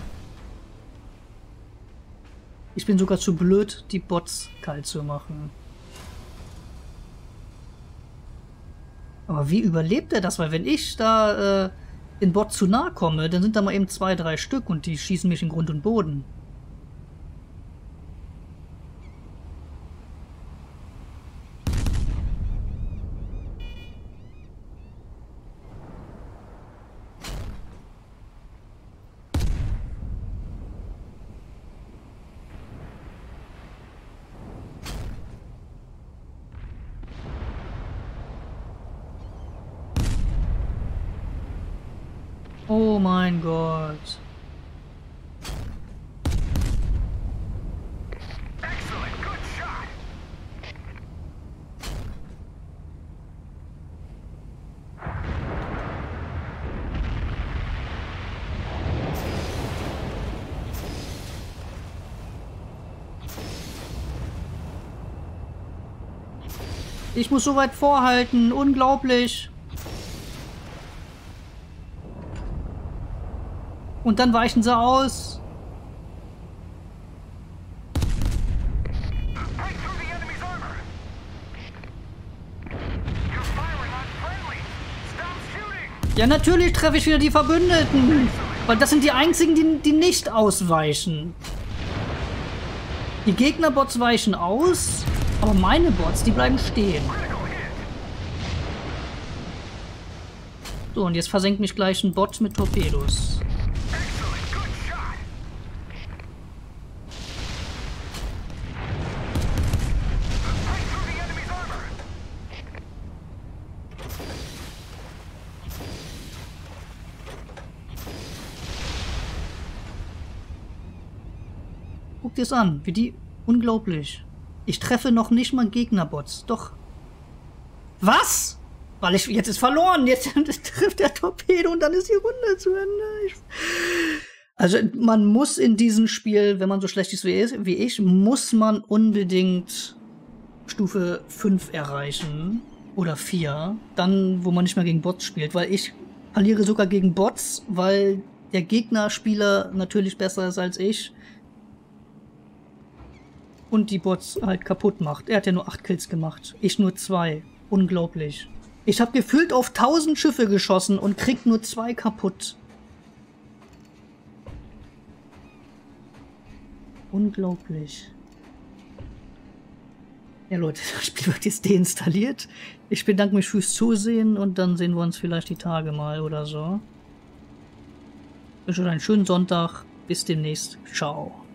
Ich bin sogar zu blöd, die Bots kalt zu machen. Aber wie überlebt er das? Weil wenn ich da äh, den Bot zu nahe komme, dann sind da mal eben zwei, drei Stück und die schießen mich in Grund und Boden. Oh mein Gott. Ich muss so weit vorhalten. Unglaublich. Und dann weichen sie aus. Ja, natürlich treffe ich wieder die Verbündeten. Weil das sind die einzigen, die, die nicht ausweichen. Die Gegnerbots weichen aus, aber meine Bots, die bleiben stehen. So, und jetzt versenkt mich gleich ein Bot mit Torpedos. Guck dir es an, wie die... Unglaublich. Ich treffe noch nicht mal Gegnerbots. Doch. Was? Weil ich... Jetzt ist verloren. Jetzt trifft der Torpedo und dann ist die Runde zu Ende. Ich, also man muss in diesem Spiel, wenn man so schlecht ist wie ich, muss man unbedingt Stufe fünf erreichen. Oder vier. Dann, wo man nicht mehr gegen Bots spielt. Weil ich verliere sogar gegen Bots, weil der Gegnerspieler natürlich besser ist als ich. Und die Bots halt kaputt macht. Er hat ja nur acht Kills gemacht. Ich nur zwei. Unglaublich. Ich habe gefühlt auf tausend Schiffe geschossen und krieg nur zwei kaputt. Unglaublich. Ja Leute, das Spiel wird jetzt deinstalliert. Ich bedanke mich fürs Zusehen und dann sehen wir uns vielleicht die Tage mal oder so. Ich wünsche euch einen schönen Sonntag. Bis demnächst. Ciao.